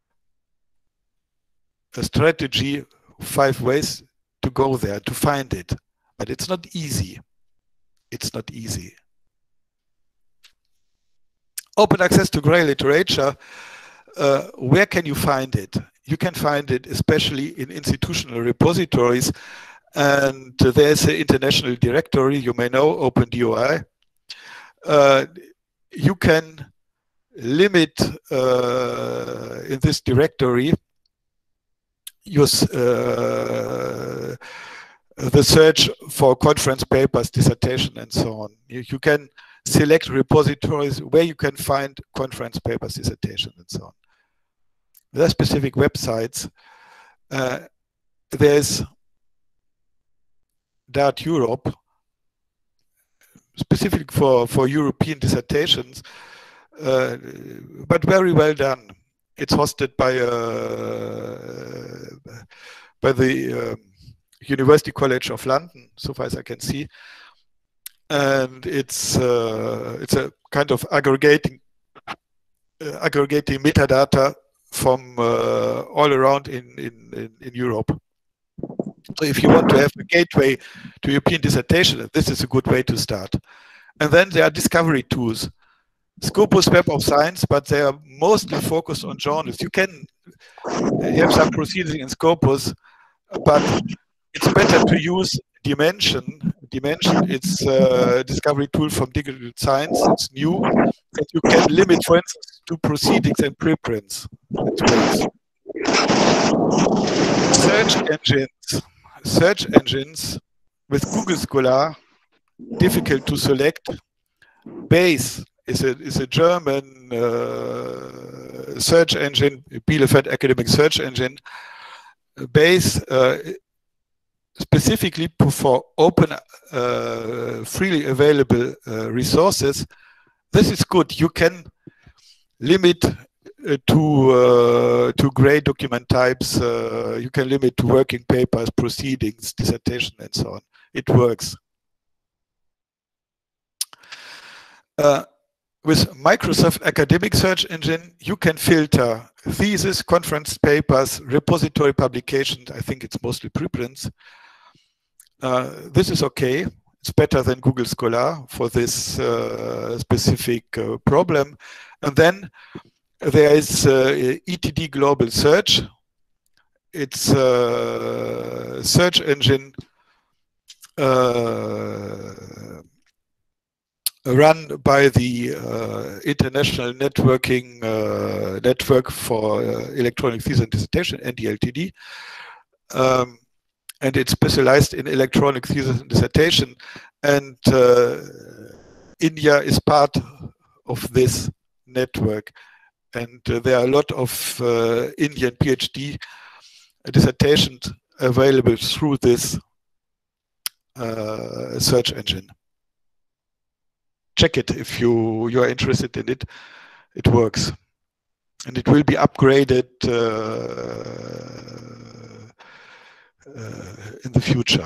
S4: a strategy, five ways to go there, to find it. But it's not easy. It's not easy. Open access to grey literature, uh, where can you find it? You can find it especially in institutional repositories, and uh, there's an international directory, you may know, OpenDOI. Uh, you can limit uh, in this directory use uh, the search for conference papers, dissertation, and so on. You, you can select repositories where you can find conference papers, dissertation, and so on. There are specific websites. Uh, there's Dart Europe, specific for, for European dissertations, uh, but very well done. It's hosted by uh, by the um, University College of London, so far as I can see, and it's uh, it's a kind of aggregating uh, aggregating metadata from uh, all around in, in in in Europe. So if you want to have a gateway to European dissertation, this is a good way to start. And then there are discovery tools. Scopus, Web of Science, but they are mostly focused on journals. You can have some proceedings in Scopus, but it's better to use Dimension. Dimension, it's a discovery tool from Digital Science. It's new, and you can limit, for instance, to proceedings and preprints. It's great. Search engines, search engines with Google Scholar, difficult to select. Base is a, is a German uh, search engine, Bielefeld academic search engine. Base uh, specifically for open, uh, freely available uh, resources. This is good. You can limit uh, to uh, to gray document types. Uh, you can limit to working papers, proceedings, dissertation, and so on. It works. Uh, with Microsoft Academic Search Engine, you can filter thesis, conference papers, repository publications. I think it's mostly preprints. Uh, this is okay. It's better than Google Scholar for this uh, specific uh, problem. And then there is uh, E T D Global Search. It's a search engine uh, run by the uh, International Networking uh, Network for uh, Electronic Thesis and Dissertation, N D L T D. Um, and it's specialized in electronic thesis and dissertation. And uh, India is part of this network. And uh, there are a lot of uh, Indian PhD dissertations available through this uh, search engine. Check it if you, you are interested in it. It works. And it will be upgraded uh, uh, in the future.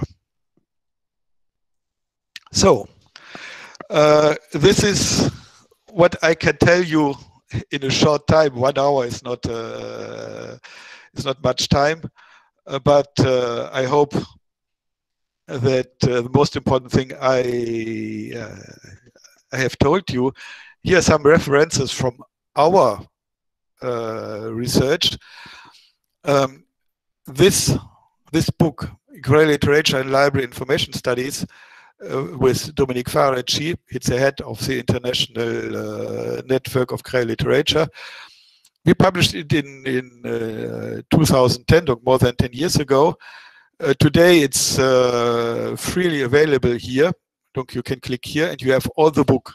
S4: So, uh, this is what I can tell you in a short time. One hour is not, uh, is not much time, uh, but uh, I hope that uh, the most important thing I uh, I have told you. Here are some references from our uh, research. Um, this, this book, Gray Literature and Library Information Studies, uh, with Dominique Faracci, it's the head of the International uh, Network of Gray Literature. We published it in, in uh, two thousand ten, more than ten years ago. Uh, today it's uh, freely available here. You can click here and you have all the book.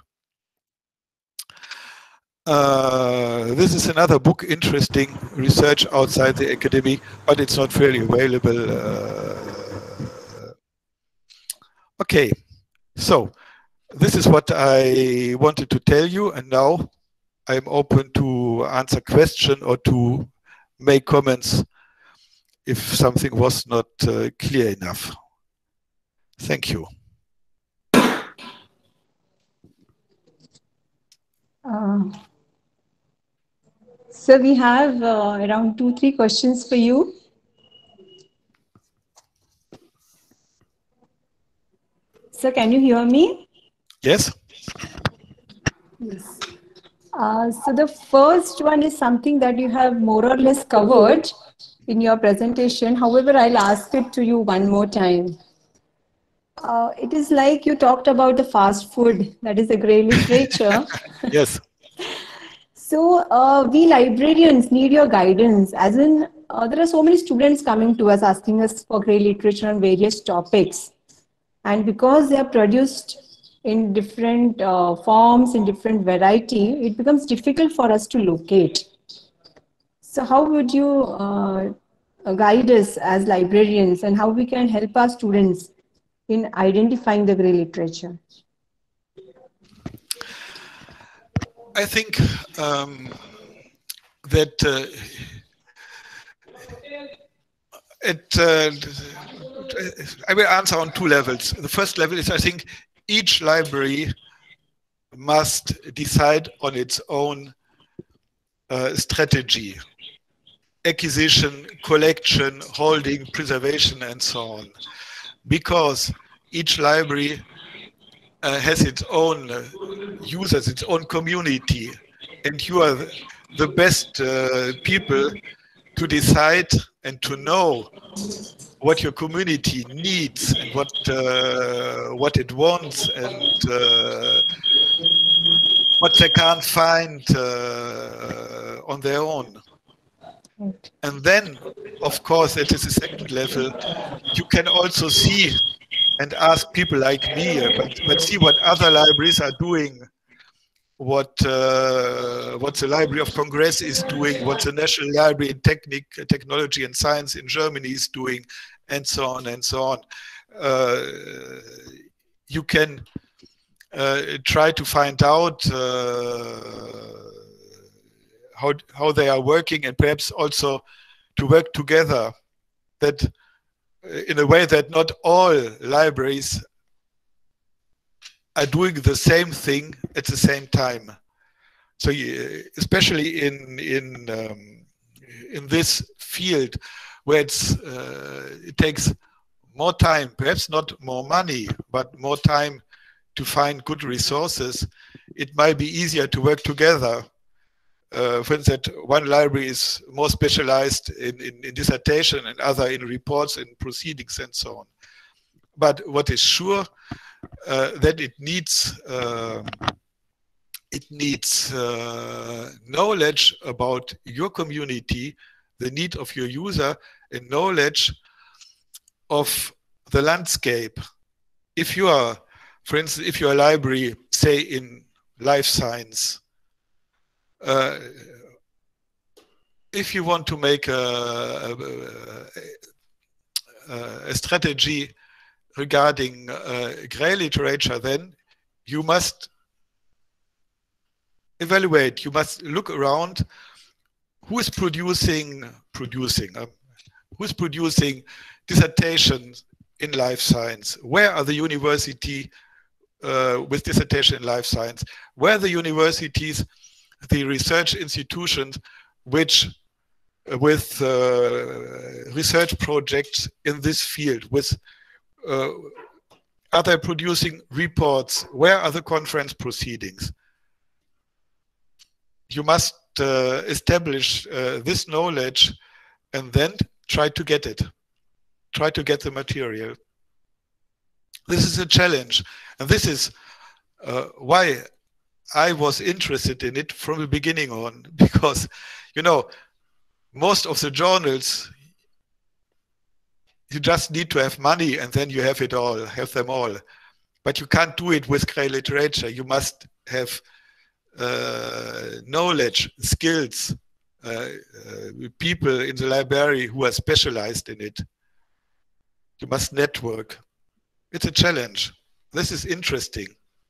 S4: Uh, this is another book, interesting research outside the academy, but it's not freely available. Uh, okay, so this is what I wanted to tell you, and now I'm open to answer questions or to make comments if something was not uh, clear enough. Thank you.
S2: Uh, so we have uh, around two, three questions for you. So can you hear me?
S4: Yes.
S2: Yes. Uh, so the first one is something that you have more or less covered in your presentation. However, I'll ask it to you one more time. Uh, it is like you talked about the fast food, that is the Gray Literature.
S4: Yes.
S2: So uh, we librarians need your guidance, as in uh, there are so many students coming to us asking us for Gray Literature on various topics. And because they are produced in different uh, forms, in different variety, it becomes difficult for us to locate. So how would you uh, guide us as librarians, and how we can help our students in identifying the Gray Literature?
S4: I think um, that uh, it, uh, I will answer on two levels. The first level is, I think each library must decide on its own uh, strategy, acquisition, collection, holding, preservation, and so on. Because each library uh, has its own uh, users, its own community, and you are the best uh, people to decide and to know what your community needs and what uh, what it wants and uh, what they can't find uh, on their own.
S2: Right.
S4: And then, of course, that is the second level. You can also see and ask people like me, but, but see what other libraries are doing, what uh, what the Library of Congress is doing, what the National Library in Technic, Technology and Science in Germany is doing, and so on and so on. Uh, you can uh, try to find out uh, how, how they are working, and perhaps also to work together, that in a way that not all libraries are doing the same thing at the same time. So especially in in um, in this field where it's uh, it takes more time, perhaps not more money, but more time to find good resources, it might be easier to work together. Uh, for instance, one library is more specialized in, in, in dissertation and other in reports and proceedings and so on. But what is sure, uh, that it needs uh, it needs uh, knowledge about your community, the need of your user, and knowledge of the landscape. If you are, for instance, if you're a library, say in life science, uh, if you want to make a, a, a strategy regarding uh, Gray literature, then you must evaluate, you must look around who is producing, producing, um, who is producing dissertations in life science, where are the university uh, with dissertation in life science, where are the universities, the research institutions which uh, with uh, research projects in this field, with uh, are they producing reports, where are the conference proceedings? You must uh, establish uh, this knowledge and then try to get it. Try to get the material. This is a challenge, and this is uh, why I was interested in it from the beginning on, because, you know, most of the journals, you just need to have money and then you have it all, have them all. But you can't do it with Gray literature. You must have uh, knowledge, skills, uh, uh, people in the library who are specialized in it. You must network. It's a challenge. This is interesting.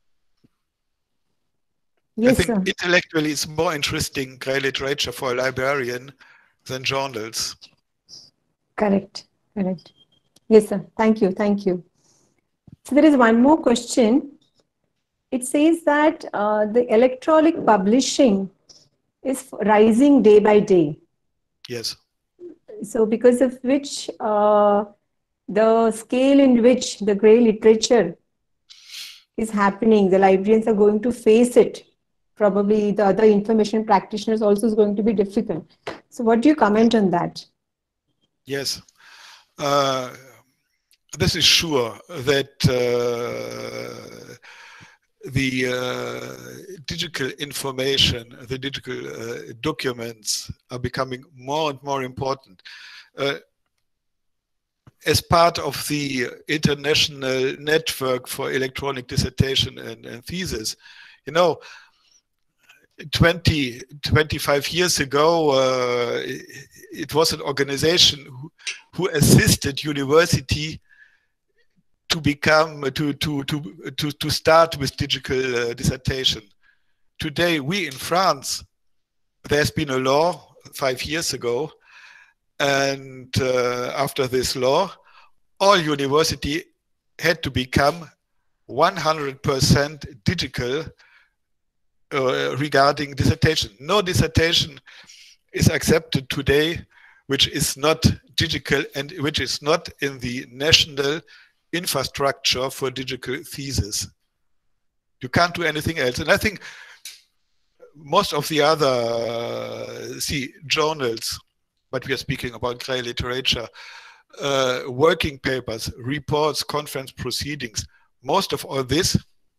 S2: Yes,
S4: I think
S2: sir.
S4: intellectually it's more interesting, Gray literature, for a librarian than journals.
S2: Correct, correct. Yes, sir. Thank you, thank you. So there is one more question. It says that uh, the electronic publishing is rising day by day.
S4: Yes.
S2: So because of which uh, the scale in which the Gray literature is happening, the librarians are going to face it. Probably the other information practitioners also is going to be difficult. So what do you comment on that?
S4: Yes. Uh, this is sure that uh, the uh, digital information, the digital uh, documents are becoming more and more important. Uh, as part of the international network for electronic dissertation and, and thesis, you know, twenty, twenty-five years ago, uh, it, it was an organization who, who assisted university to become, to, to, to, to, to start with digital uh, dissertation. Today, we in France, there's been a law five years ago, and uh, after this law, all university had to become one hundred percent digital uh, regarding dissertation. No dissertation is accepted today which is not digital and which is not in the national infrastructure for digital thesis. You can't do anything else. And I think most of the other, uh, see, journals, but we are speaking about Gray literature, uh, working papers, reports, conference proceedings, most of all this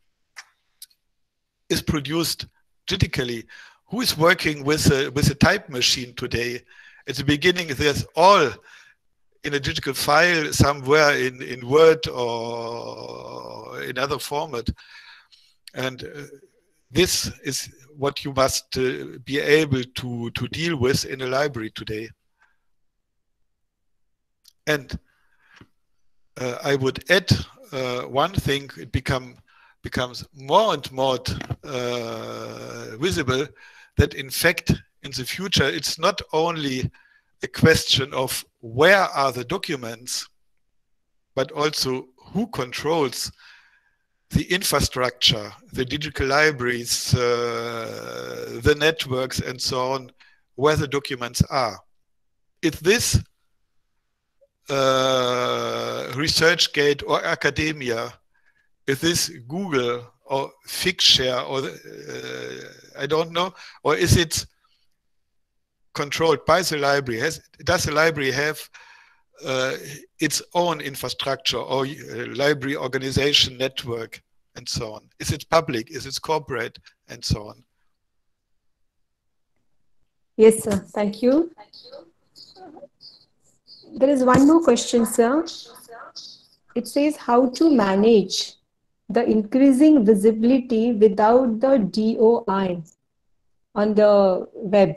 S4: is produced digitally. Who is working with a, with a type machine today At the beginning, there's all in a digital file somewhere in, in Word or in other format. And uh, this is what you must uh, be able to, to deal with in a library today. And uh, I would add uh, one thing, it become, becomes more and more uh, visible that in fact in the future it's not only a question of where are the documents, but also who controls the infrastructure, the digital libraries, uh, the networks and so on, where the documents are. If this uh, ResearchGate or academia, if this Google or Figshare or uh, I don't know, or is it controlled by the library? Has, does the library have uh, its own infrastructure or uh, library organization network and so on? Is it public? Is it corporate and so on?
S2: Yes, sir. Thank you. There is one more question, sir. It says how to manage the increasing visibility without the D O I on the web.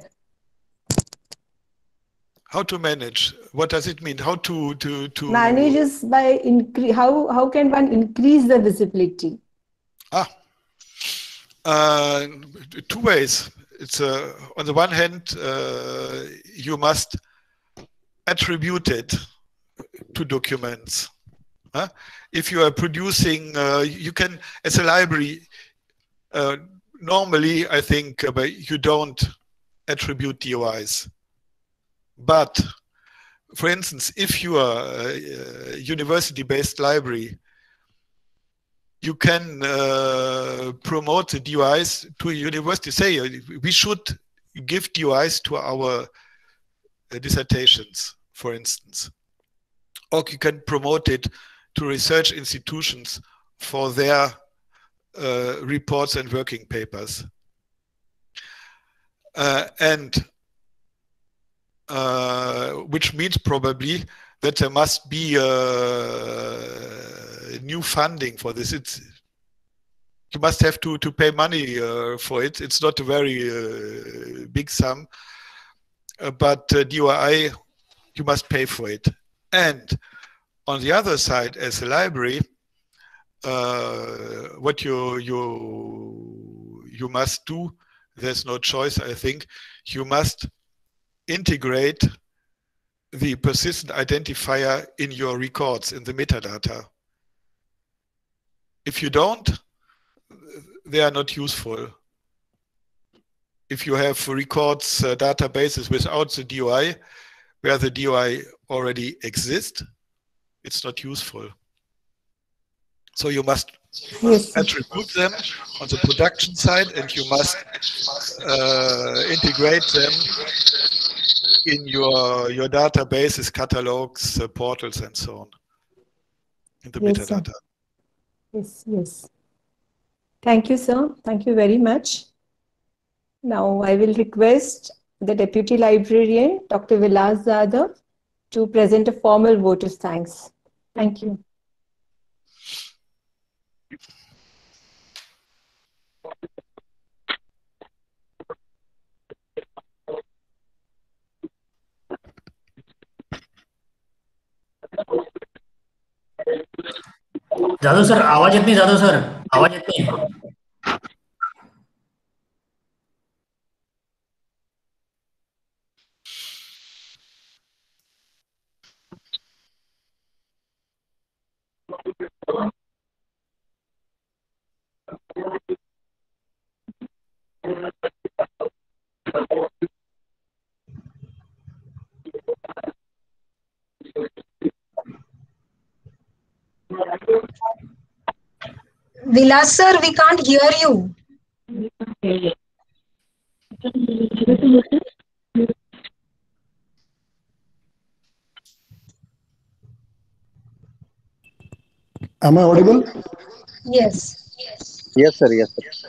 S4: How to manage? What does it mean? How to to to
S2: manages by increase? How how can one increase the visibility?
S4: Ah, uh, two ways. It's uh, on the one hand, uh, you must attribute it to documents. Huh? If you are producing, uh, you can, as a library, uh, normally I think uh, you don't attribute D O Is. But, for instance, if you are a university-based library, you can uh, promote the D O Is to a university. Say, we should give D O Is to our uh, dissertations, for instance. Or you can promote it to research institutions for their uh, reports and working papers. Uh, and uh, which means probably that there must be uh, new funding for this. It's, you must have to, to pay money uh, for it. It's not a very uh, big sum, uh, but uh, D O I, you must pay for it. And on the other side, as a library, uh, what you, you, you must do, there's no choice, I think, you must integrate the persistent identifier in your records, in the metadata. If you don't, they are not useful. If you have records uh, databases without the D O I, where the D O I already exists, it's not useful. So you must yes. attribute them on the production side, and you must uh, integrate them in your your databases, catalogs, uh, portals, and so on, in the yes, metadata.
S2: Sir. Yes, yes. Thank you, sir. Thank you very much. Now I will request the Deputy Librarian, Doctor Vilas Zada, to present a formal vote of thanks. Thank you.
S1: Jadhav sir आवाज येत नाही Jadav sir आवाज येत नाही
S3: Vilas sir, we can't hear you.
S5: Am I audible?
S3: Yes. Yes.
S5: Yes, sir. Yes, sir.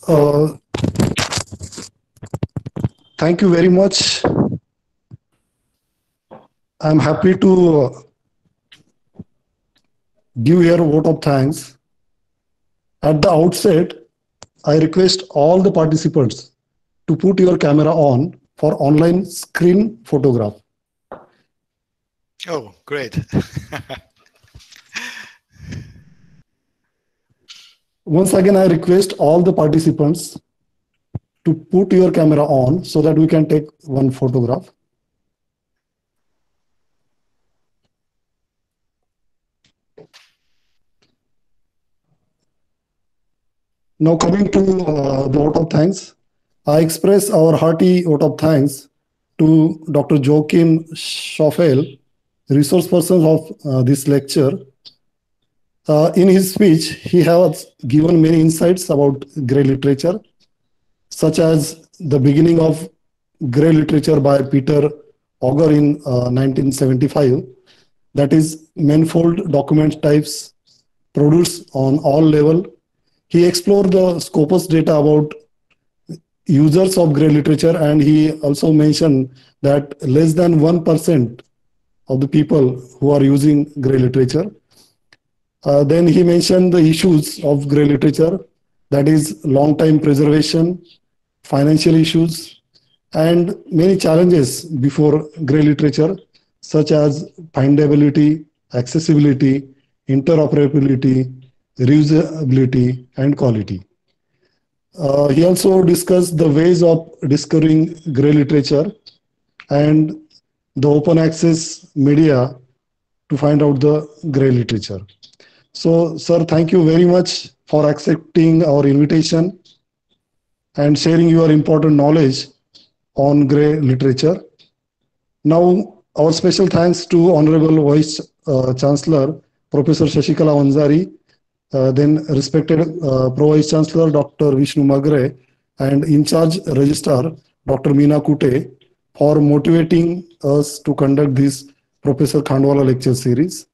S5: uh, thank you very much. I'm happy to uh, give your vote of thanks. At the outset, I request all the participants to put your camera on for online screen photograph.
S4: Oh, great.
S5: Once again, I request all the participants to put your camera on so that we can take one photograph. Now coming to uh, the vote of thanks, I express our hearty vote of thanks to Doctor Joachim Schoffel, resource person of uh, this lecture. Uh, in his speech, he has given many insights about Grey literature, such as the beginning of Grey literature by Peter Auger in uh, nineteen seventy-five, that is manifold document types produced on all level. He explored the Scopus data about users of Grey literature, and he also mentioned that less than one percent of the people who are using Grey literature. Uh, then he mentioned the issues of Grey literature, that is long time preservation, financial issues, and many challenges before Grey literature, such as findability, accessibility, interoperability, reusability, and quality. Uh, he also discussed the ways of discovering Grey literature and the open access media to find out the Grey literature. So, sir, thank you very much for accepting our invitation and sharing your important knowledge on Grey literature. Now, our special thanks to Honorable Vice uh, Chancellor, Professor Shashikala Vanzari, uh, then respected uh, Pro Vice Chancellor, Doctor Vishnu Magre, and in charge Registrar, Doctor Meena Kute, for motivating us to conduct this Professor Khandwala lecture series.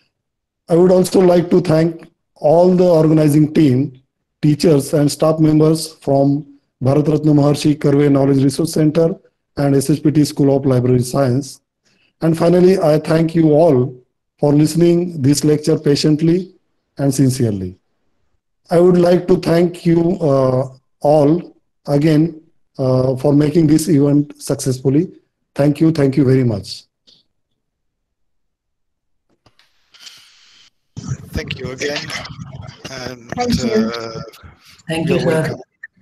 S5: I would also like to thank all the organizing team, teachers and staff members from Bharat Ratna Maharshi Karve Knowledge Resource Center and S H P T School of Library Science. And finally, I thank you all for listening this lecture patiently and sincerely. I would like to thank you uh, all again uh, for making this event successfully. Thank you. Thank you very much.
S4: Thank you again. And,
S3: Thank you.
S4: uh,
S1: Thank you,
S4: you're
S1: sir.
S4: welcome.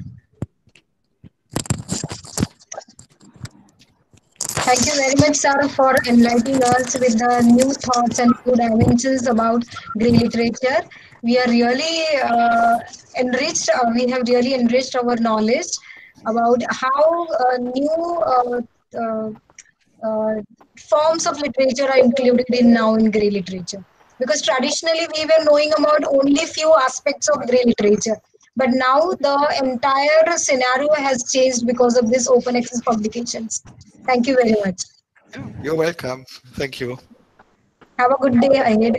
S3: Thank you very much, sir, for enlightening us with the new thoughts and new dimensions about Grey literature. We are really uh, enriched, uh, we have really enriched our knowledge about how uh, new uh, uh, uh, forms of literature are included in now in Grey literature. Because traditionally we were knowing about only few aspects of Grey literature. But now the entire scenario has changed because of this open access publications. Thank you very much.
S4: You're welcome. Thank you.
S3: Have a good day ahead.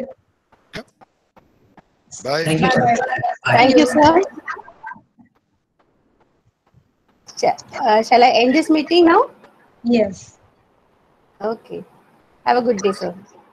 S4: Bye.
S1: Thank you, sir.
S3: Bye-bye.
S1: Bye.
S2: Thank you, sir. Sh- uh, shall I end this meeting now?
S3: Yes.
S2: Okay. Have a good day, sir.